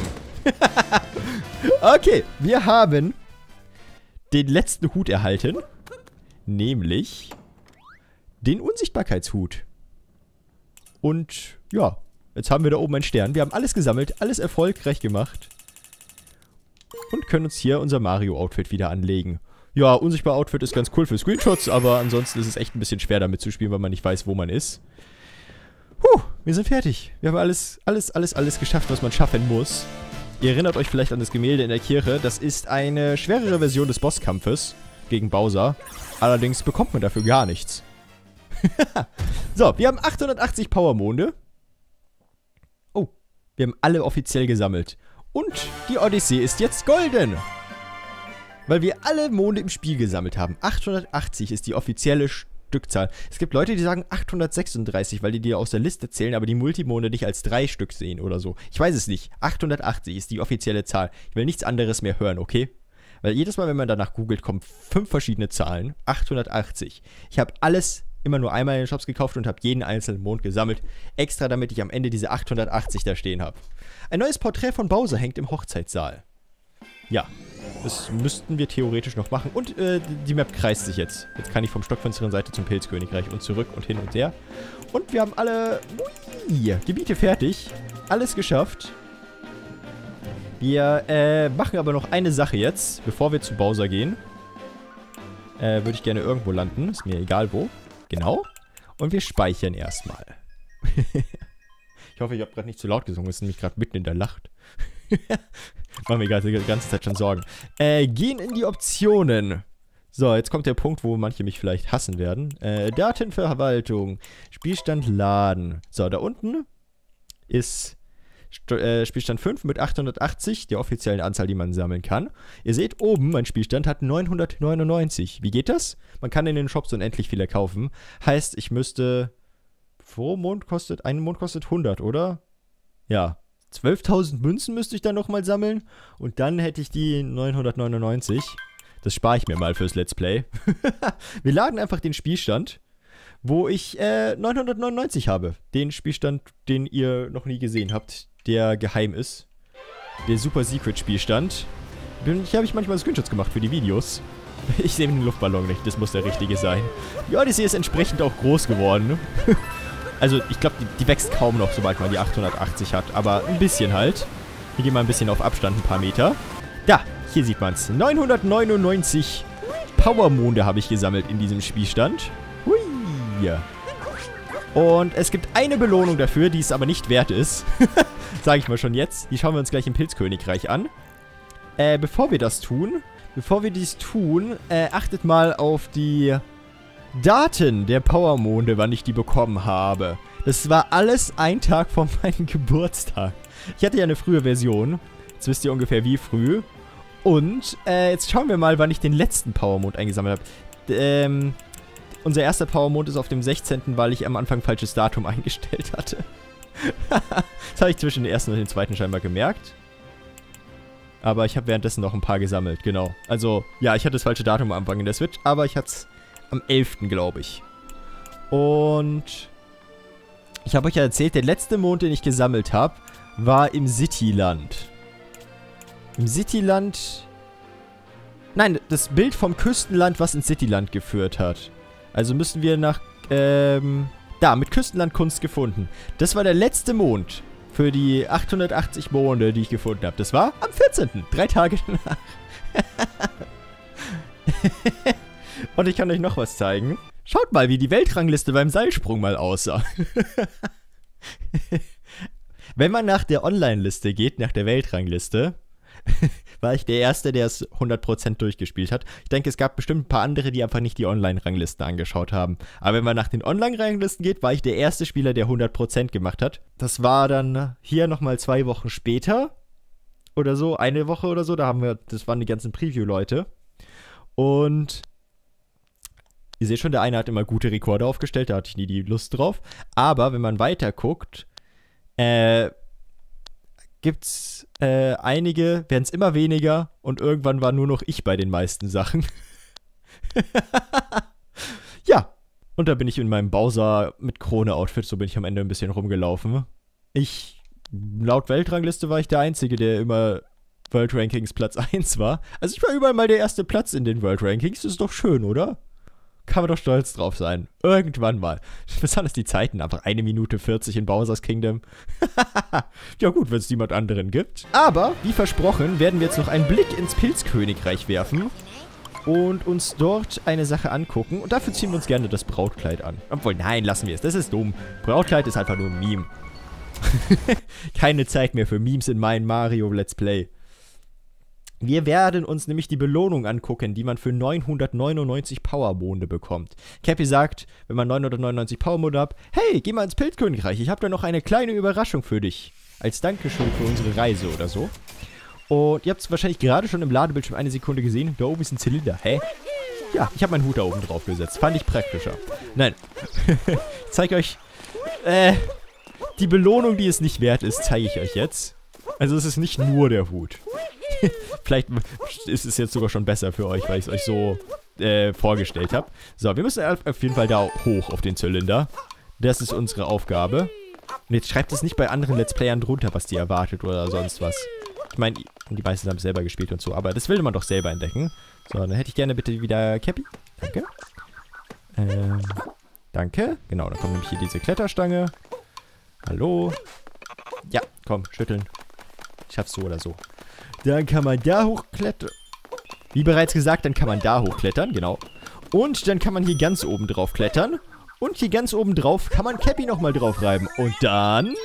Okay, wir haben den letzten Hut erhalten. Nämlich den Unsichtbarkeitshut. Und ja, jetzt haben wir da oben einen Stern. Wir haben alles gesammelt, alles erfolgreich gemacht. Und können uns hier unser Mario-Outfit wieder anlegen. Ja, Unsichtbar-Outfit ist ganz cool für Screenshots, aber ansonsten ist es echt ein bisschen schwer damit zu spielen, weil man nicht weiß, wo man ist. Wir sind fertig. Wir haben alles geschafft, was man schaffen muss. Ihr erinnert euch vielleicht an das Gemälde in der Kirche. Das ist eine schwerere Version des Bosskampfes gegen Bowser. Allerdings bekommt man dafür gar nichts. So, wir haben 880 Powermonde. Oh, wir haben alle offiziell gesammelt. Und die Odyssee ist jetzt golden. Weil wir alle Monde im Spiel gesammelt haben. 880 ist die offizielle Stückzahl. Es gibt Leute, die sagen 836, weil die dir aus der Liste zählen, aber die Multimonde nicht als 3 Stück sehen oder so. Ich weiß es nicht. 880 ist die offizielle Zahl. Ich will nichts anderes mehr hören, okay? Weil jedes Mal, wenn man danach googelt, kommen 5 verschiedene Zahlen. 880. Ich habe alles immer nur einmal in den Shops gekauft und habe jeden einzelnen Mond gesammelt. Extra, damit ich am Ende diese 880 da stehen habe. Ein neues Porträt von Bowser hängt im Hochzeitssaal. Ja, das müssten wir theoretisch noch machen. Und die Map kreist sich jetzt. Jetzt kann ich vom stockfinsteren Seite zum Pilzkönigreich und zurück und hin und her. Und wir haben alle Gebiete fertig. Alles geschafft. Wir machen aber noch eine Sache jetzt, bevor wir zu Bowser gehen. Würde ich gerne irgendwo landen. Ist mir egal wo. Genau. Und wir speichern erstmal. Ich hoffe, ich habe gerade nicht zu laut gesungen. Es ist nämlich gerade mitten in der Nacht. Machen wir gerade die ganze Zeit schon Sorgen. Gehen in die Optionen. So, jetzt kommt der Punkt, wo manche mich vielleicht hassen werden. Datenverwaltung. Spielstand laden. So, da unten ist Spielstand 5 mit 880, der offiziellen Anzahl, die man sammeln kann. Ihr seht oben, mein Spielstand hat 999. Wie geht das? Man kann in den Shops unendlich viele kaufen. Heißt, ich müsste... Ein Mond kostet 100, oder? Ja. 12.000 Münzen müsste ich dann nochmal sammeln. Und dann hätte ich die 999. Das spare ich mir mal fürs Let's Play. Wir laden einfach den Spielstand, wo ich 999 habe. Den Spielstand, den ihr noch nie gesehen habt, der geheim ist. Der Super Secret Spielstand. Hier habe ich manchmal Screenshots gemacht für die Videos. Ich sehe den Luftballon nicht, das muss der richtige sein. Die Odyssey ist entsprechend auch groß geworden. Also, ich glaube, die wächst kaum noch, sobald man die 880 hat. Aber ein bisschen halt. Hier gehen wir ein bisschen auf Abstand, ein paar Meter. Da, hier sieht man es. 999 Powermonde habe ich gesammelt in diesem Spielstand. Hui. Und es gibt eine Belohnung dafür, die es aber nicht wert ist. Sage ich mal schon jetzt. Die schauen wir uns gleich im Pilzkönigreich an. Bevor wir dies tun, achtet mal auf die Daten der Powermonde, wann ich die bekommen habe. Das war alles ein Tag vor meinem Geburtstag. Ich hatte ja eine frühe Version. Jetzt wisst ihr ungefähr wie früh. Und jetzt schauen wir mal, wann ich den letzten Powermond eingesammelt habe. unser erster Powermond ist auf dem 16., weil ich am Anfang falsches Datum eingestellt hatte. Das habe ich zwischen dem ersten und dem zweiten scheinbar gemerkt. Aber ich habe währenddessen noch ein paar gesammelt, genau. Also, ja, ich hatte das falsche Datum am Anfang in der Switch, aber ich hatte es am 11., glaube ich. Und ich habe euch ja erzählt, der letzte Mond, den ich gesammelt habe, war im Cityland. Im Cityland... Nein, das Bild vom Küstenland, was ins Cityland geführt hat. Also müssen wir nach... Da, mit Küstenlandkunst gefunden. Das war der letzte Mond für die 880 Monde, die ich gefunden habe. Das war am 14., 3 Tage danach. Und ich kann euch noch was zeigen. Schaut mal, wie die Weltrangliste beim Seilsprung mal aussah. Wenn man nach der Online-Liste geht, nach der Weltrangliste, war ich der Erste, der es 100% durchgespielt hat. Ich denke, es gab bestimmt ein paar andere, die einfach nicht die Online-Ranglisten angeschaut haben. Aber wenn man nach den Online-Ranglisten geht, war ich der erste Spieler, der 100% gemacht hat. Das war dann hier nochmal 2 Wochen später. Oder so, eine Woche oder so. Das waren die ganzen Preview-Leute. Und ihr seht schon, der eine hat immer gute Rekorde aufgestellt, da hatte ich nie die Lust drauf. Aber wenn man weiter guckt, gibt's einige, werden es immer weniger und irgendwann war nur noch ich bei den meisten Sachen. Ja, und da bin ich in meinem Bowser mit Krone-Outfit, so bin ich am Ende ein bisschen rumgelaufen. Laut Weltrangliste war ich der Einzige, der immer World Rankings Platz 1 war. Also ich war überall mal der erste Platz in den World Rankings, das ist doch schön, oder? Kann man doch stolz drauf sein. Irgendwann mal. Besonders die Zeiten. Einfach 1 Minute 40 in Bowser's Kingdom. Ja gut, wenn es niemand anderen gibt. Aber, wie versprochen, werden wir jetzt noch einen Blick ins Pilzkönigreich werfen. Und uns dort eine Sache angucken. Und dafür ziehen wir uns gerne das Brautkleid an. Obwohl, nein, lassen wir es. Das ist dumm. Brautkleid ist einfach nur ein Meme. Keine Zeit mehr für Memes in meinem Mario Let's Play. Wir werden uns nämlich die Belohnung angucken, die man für 999 Powermonde bekommt. Cappy sagt, wenn man 999 Powermonde hat, hey, geh mal ins Pilzkönigreich, ich habe da noch eine kleine Überraschung für dich. Als Dankeschön für unsere Reise oder so. Und ihr habt es wahrscheinlich gerade schon im Ladebildschirm 1 Sekunde gesehen. Da oben ist ein Zylinder. Hä? Ja, ich habe meinen Hut da oben drauf gesetzt. Fand ich praktischer. Nein. Ich zeige euch, die Belohnung, die es nicht wert ist, zeige ich euch jetzt. Also es ist nicht nur der Hut. Vielleicht ist es jetzt sogar schon besser für euch, weil ich es euch so vorgestellt habe. So, wir müssen auf jeden Fall da hoch auf den Zylinder. Das ist unsere Aufgabe. Und jetzt schreibt es nicht bei anderen Let's Playern drunter, was die erwartet oder sonst was. Ich meine, die meisten haben es selber gespielt und so, aber das will man doch selber entdecken. So, dann hätte ich gerne bitte wieder Cappy. Danke. Danke. Genau, dann kommt nämlich hier diese Kletterstange. Hallo. Ja, komm, schütteln. Ich schaff's so oder so. Dann kann man da hochklettern. Wie bereits gesagt, dann kann man da hochklettern, genau. Und dann kann man hier ganz oben drauf klettern. Und hier ganz oben drauf kann man Cappy nochmal drauf reiben. Und dann...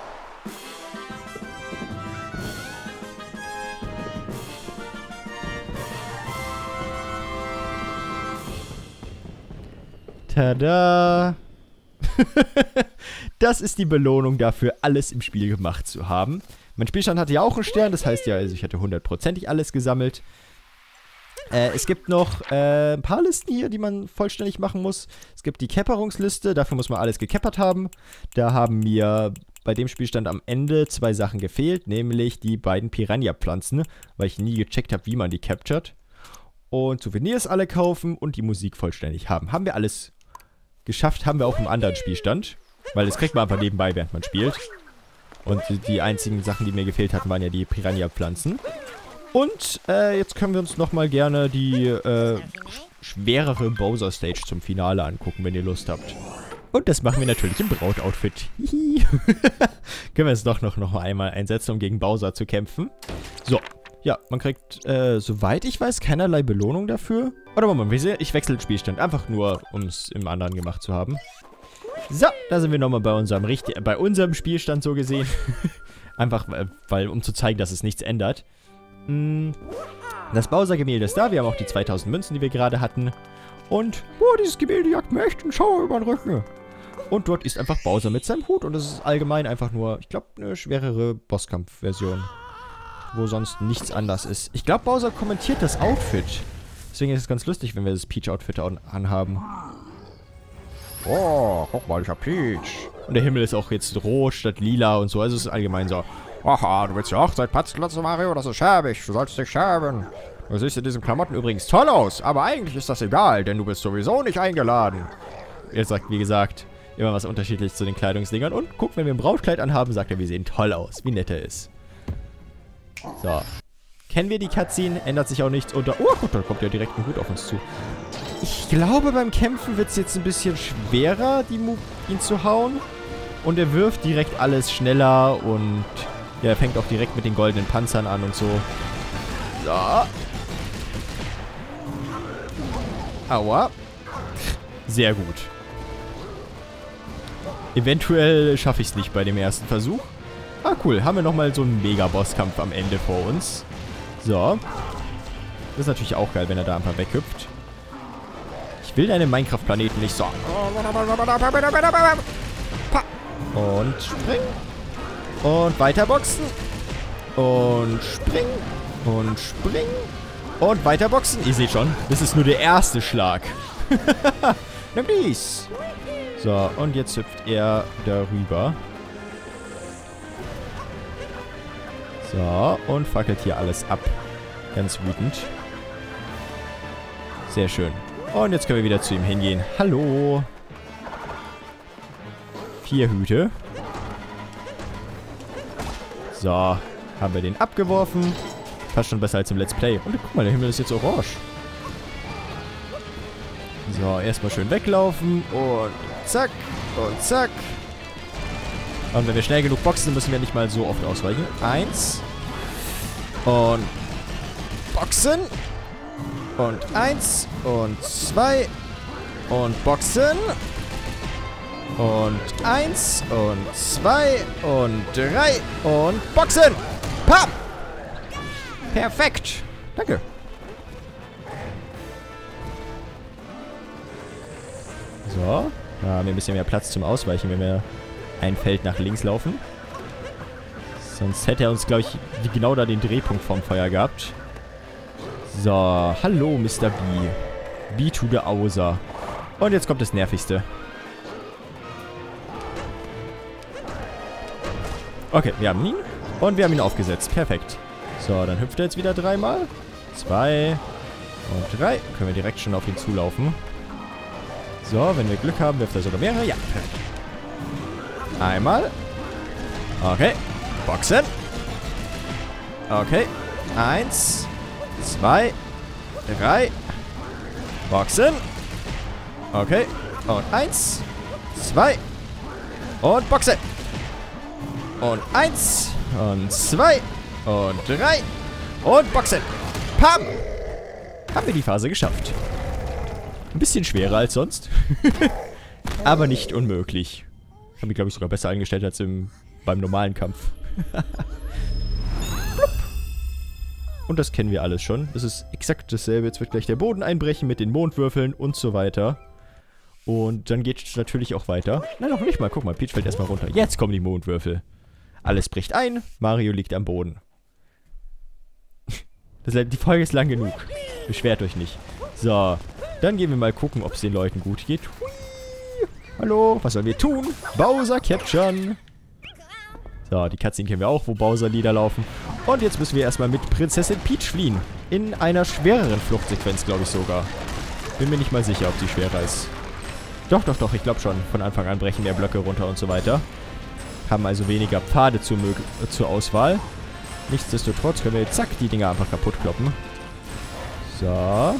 Tada! Das ist die Belohnung dafür, alles im Spiel gemacht zu haben. Mein Spielstand hatte ja auch einen Stern, das heißt ja, also ich hatte 100%ig alles gesammelt. Es gibt noch ein paar Listen hier, die man vollständig machen muss. Es gibt die Capperungsliste, dafür muss man alles gecappert haben. Da haben mir bei dem Spielstand am Ende 2 Sachen gefehlt, nämlich die beiden Piranha-Pflanzen, weil ich nie gecheckt habe, wie man die captured. Und Souvenirs alle kaufen und die Musik vollständig haben. Haben wir alles geschafft, haben wir auch im anderen Spielstand. Weil das kriegt man einfach nebenbei, während man spielt. Und die einzigen Sachen, die mir gefehlt hatten, waren ja die Piranha-Pflanzen. Und jetzt können wir uns nochmal gerne die schwerere Bowser-Stage zum Finale angucken, wenn ihr Lust habt. Und das machen wir natürlich im Brautoutfit. Können wir es doch noch einmal einsetzen, um gegen Bowser zu kämpfen. So, ja, man kriegt, soweit ich weiß, keinerlei Belohnung dafür. Oder Moment, ich wechsle den Spielstand, einfach nur, um es im anderen gemacht zu haben. So, da sind wir nochmal bei unserem Spielstand so gesehen. Einfach, um zu zeigen, dass es nichts ändert. Das Bowser-Gemälde ist da. Wir haben auch die 2000 Münzen, die wir gerade hatten. Und, dieses Gemälde jagt mir echt einen Schauer über den Rücken. Und dort ist einfach Bowser mit seinem Hut. Und das ist allgemein einfach nur, ich glaube, eine schwerere Bosskampf-Version. Wo sonst nichts anders ist. Ich glaube, Bowser kommentiert das Outfit. Deswegen ist es ganz lustig, wenn wir das Peach-Outfit anhaben. Oh, guck mal, ich hab Peach. Und der Himmel ist auch jetzt rot statt lila und so. Also es ist allgemein so. Aha, du willst die Hochzeit patzen lassen, Mario? Das ist schäbig. Du sollst dich schämen. Du siehst in diesen Klamotten übrigens toll aus. Aber eigentlich ist das egal, denn du bist sowieso nicht eingeladen. Er sagt, wie gesagt, immer was unterschiedlich zu den Kleidungsdingern. Und guck, wenn wir ein Brautkleid anhaben, sagt er, wir sehen toll aus. Wie nett er ist. So. Kennen wir die Cutscene? Ändert sich auch nichts unter... Oh gut, dann kommt ja direkt ein Hut auf uns zu. Ich glaube, beim Kämpfen wird es jetzt ein bisschen schwerer, ihn zu hauen. Und er wirft direkt alles schneller und... Ja, er fängt auch direkt mit den goldenen Panzern an und so. So. Aua. Sehr gut. Eventuell schaffe ich es nicht bei dem ersten Versuch. Ah, cool. Haben wir nochmal so einen Mega-Bosskampf am Ende vor uns. So. Das ist natürlich auch geil, wenn er da einfach weghüpft. Ich will deine Minecraft-Planeten nicht so. Und springen. Und weiter boxen. Und springen. Und springen. Und weiter boxen. Ihr seht schon, das ist nur der erste Schlag. Nimm dies. So, und jetzt hüpft er darüber. So, und fackelt hier alles ab. Ganz wütend. Sehr schön. Und jetzt können wir wieder zu ihm hingehen. Hallo. 4 Hüte. So, haben wir den abgeworfen. Fast schon besser als im Let's Play. Und guck mal, der Himmel ist jetzt orange. So, erstmal schön weglaufen. Und zack. Und zack. Und wenn wir schnell genug boxen, müssen wir nicht mal so oft ausweichen. 1. Und boxen. Und 1. Und 2. Und boxen. Und 1. Und 2. Und 3. Und boxen. Pam! Perfekt. Danke. So. Da haben wir ein bisschen mehr Platz zum Ausweichen, wenn wir ein Feld nach links laufen. Sonst hätte er uns, glaube ich, genau da den Drehpunkt vom Feuer gehabt. So. Hallo, Mr. B. B to the Auser. Und jetzt kommt das Nervigste. Okay, wir haben ihn. Und wir haben ihn aufgesetzt. Perfekt. So, dann hüpft er jetzt wieder 3-mal. 2 und 3. Können wir direkt schon auf ihn zulaufen. So, wenn wir Glück haben, wirft er sogar mehrere. Ja, perfekt. Einmal. Okay. Boxen. Okay. 1, 2, 3. Boxen. Okay. Und 1, 2. Und Boxen. Und 1. Und 2. Und 3. Und Boxen. Pam! Haben wir die Phase geschafft. Ein bisschen schwerer als sonst. Aber nicht unmöglich. Haben wir, glaube ich, sogar besser eingestellt als beim normalen Kampf. Und das kennen wir alles schon. Das ist exakt dasselbe. Jetzt wird gleich der Boden einbrechen mit den Mondwürfeln und so weiter. Und dann geht es natürlich auch weiter. Nein, noch nicht mal. Guck mal, Peach fällt erstmal runter. Jetzt kommen die Mondwürfel. Alles bricht ein. Mario liegt am Boden. Die Folge ist lang genug. Beschwert euch nicht. So, dann gehen wir mal gucken, ob es den Leuten gut geht. Hui. Hallo, was sollen wir tun? Bowser capturen. So, die Cutscene kennen wir auch, wo Bowser Lieder laufen. Und jetzt müssen wir erstmal mit Prinzessin Peach fliehen. In einer schwereren Fluchtsequenz, glaube ich sogar. Bin mir nicht mal sicher, ob sie schwerer ist. Doch, ich glaube schon. Von Anfang an brechen mehr Blöcke runter und so weiter. Haben also weniger Pfade zur Auswahl. Nichtsdestotrotz können wir jetzt, zack, die Dinger einfach kaputt kloppen. So.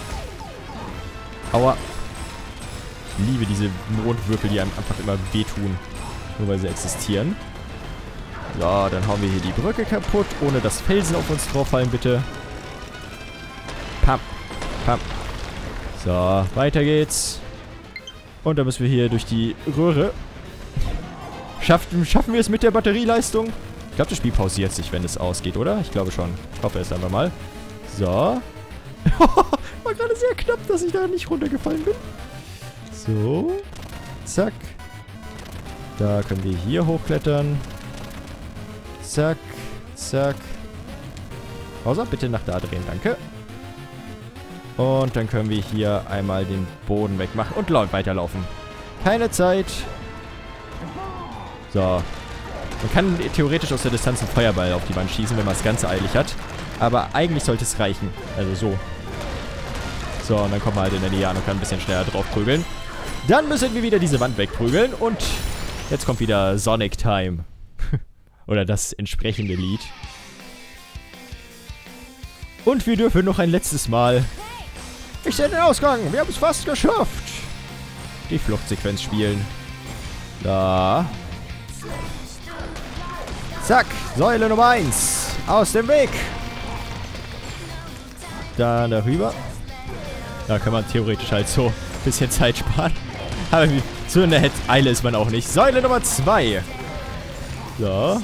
Aua. Ich liebe diese Mondwürfel, die einem einfach immer wehtun. Nur weil sie existieren. So, dann hauen wir hier die Brücke kaputt, ohne dass Felsen auf uns drauf fallen, bitte. Pam. Pam. So, weiter geht's. Und dann müssen wir hier durch die Röhre. Schaffen wir es mit der Batterieleistung? Ich glaube, das Spiel pausiert sich, wenn es ausgeht, oder? Ich glaube schon. Ich hoffe es einfach mal. So. War gerade sehr knapp, dass ich da nicht runtergefallen bin. So. Zack. Da können wir hier hochklettern. Zack. Zack. Bowser, bitte nach da drehen, danke. Und dann können wir hier einmal den Boden wegmachen und weiterlaufen. Keine Zeit. So. Man kann theoretisch aus der Distanz einen Feuerball auf die Wand schießen, wenn man es ganz eilig hat. Aber eigentlich sollte es reichen. Also so. So, und dann kommt man halt in der Nähe an und kann ein bisschen schneller drauf prügeln. Dann müssen wir wieder diese Wand wegprügeln. Und jetzt kommt wieder Sonic Time. Oder das entsprechende Lied. Und wir dürfen noch ein letztes Mal. Ich sehe den Ausgang. Wir haben es fast geschafft. Die Fluchtsequenz spielen. Da. Zack. Säule Nummer 1. Aus dem Weg. Dann darüber. Da kann man theoretisch halt so ein bisschen Zeit sparen. Aber so in der Eile ist man auch nicht. Säule Nummer 2. So.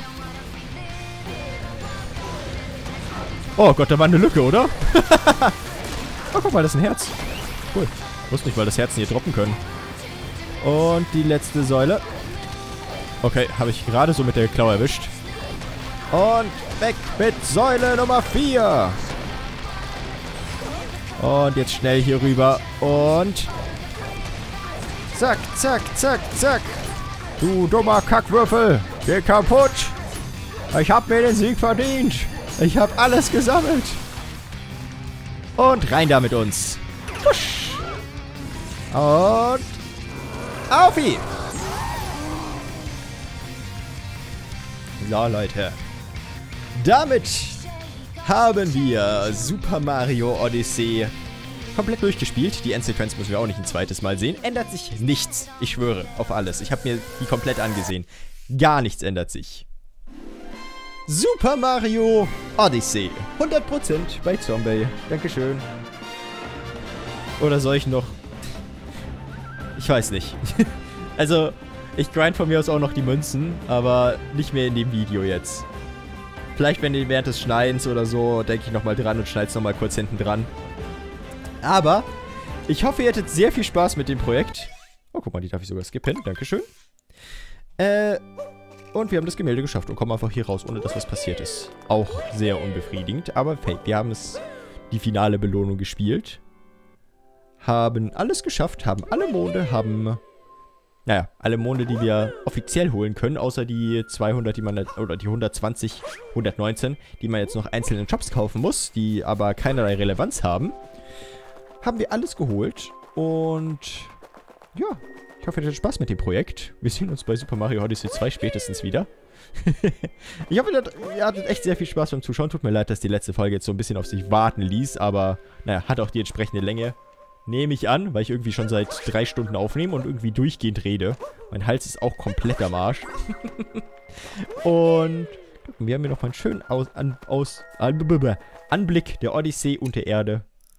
Oh Gott, da war eine Lücke, oder? Oh, guck mal, das ist ein Herz. Cool. Ich wusste nicht, weil das Herzen hier droppen können. Und die letzte Säule. Okay, habe ich gerade so mit der Klaue erwischt. Und weg mit Säule Nummer 4. Und jetzt schnell hier rüber. Und zack, zack, zack, zack. Du dummer Kackwürfel. Geh kaputt. Ich hab mir den Sieg verdient. Ich hab alles gesammelt. Und rein da mit uns. Push. Und auf ihn. So, Leute. Damit haben wir Super Mario Odyssey komplett durchgespielt. Die Endsequenz müssen wir auch nicht ein zweites Mal sehen. Ändert sich nichts. Ich schwöre auf alles. Ich habe mir die komplett angesehen. Gar nichts ändert sich. Super Mario Odyssey. 100% bei Zombie. Dankeschön. Oder soll ich noch... Ich weiß nicht. Also, ich grind von mir aus auch noch die Münzen, aber nicht mehr in dem Video jetzt. Vielleicht, wenn ihr während des Schneidens oder so, denke ich nochmal dran und schneide es nochmal kurz hinten dran. Aber ich hoffe, ihr hattet sehr viel Spaß mit dem Projekt. Oh, guck mal, die darf ich sogar skippen. Dankeschön. Und wir haben das Gemälde geschafft und kommen einfach hier raus, ohne dass was passiert ist. Auch sehr unbefriedigend, aber hey, wir haben die finale Belohnung gespielt. Haben alles geschafft, haben alle Monde, naja, alle Monde, die wir offiziell holen können, außer die 200, die man, oder die 120, 119, die man jetzt noch einzeln in Shops kaufen muss, die aber keinerlei Relevanz haben. Haben wir alles geholt und ja, ich hoffe, ihr hattet Spaß mit dem Projekt. Wir sehen uns bei Super Mario Odyssey 2 spätestens wieder. Ich hoffe, ihr hattet echt sehr viel Spaß beim Zuschauen. Tut mir leid, dass die letzte Folge jetzt so ein bisschen auf sich warten ließ, aber naja, hat auch die entsprechende Länge. Nehme ich an, weil ich irgendwie schon seit 3 Stunden aufnehme und irgendwie durchgehend rede. Mein Hals ist auch komplett am Arsch. Und wir haben hier nochmal einen schönen Anblick der Odyssee und der Erde.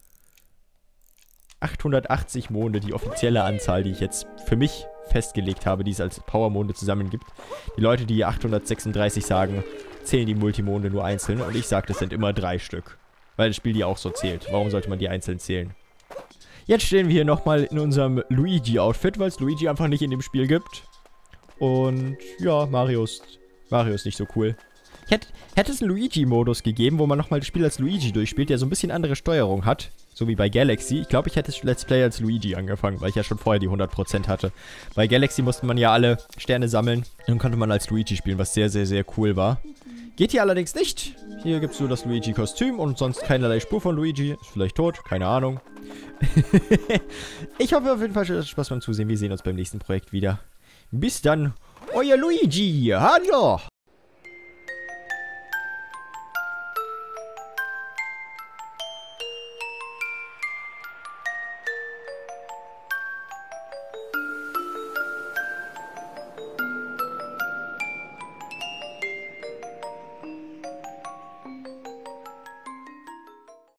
880 Monde, die offizielle Anzahl, die ich jetzt für mich festgelegt habe, die es als Powermonde zusammen gibt. Die Leute, die 836 sagen, zählen die Multimonde nur einzeln. Und ich sage, das sind immer 3 Stück. Weil das Spiel die auch so zählt. Warum sollte man die einzeln zählen? Jetzt stehen wir hier nochmal in unserem Luigi-Outfit, weil es Luigi einfach nicht in dem Spiel gibt. Und ja, Mario ist nicht so cool. Hätte es einen Luigi-Modus gegeben, wo man nochmal das Spiel als Luigi durchspielt, der so ein bisschen andere Steuerung hat. So wie bei Galaxy. Ich glaube, ich hätte das Let's Play als Luigi angefangen, weil ich ja schon vorher die 100% hatte. Bei Galaxy musste man ja alle Sterne sammeln. Dann konnte man als Luigi spielen, was sehr, sehr, sehr cool war. Geht hier allerdings nicht. Hier gibt es nur das Luigi-Kostüm und sonst keinerlei Spur von Luigi. Ist vielleicht tot, keine Ahnung. Ich hoffe auf jeden Fall, ihr hattet Spaß beim Zusehen. Wir sehen uns beim nächsten Projekt wieder. Bis dann, euer Luigi. Hallo.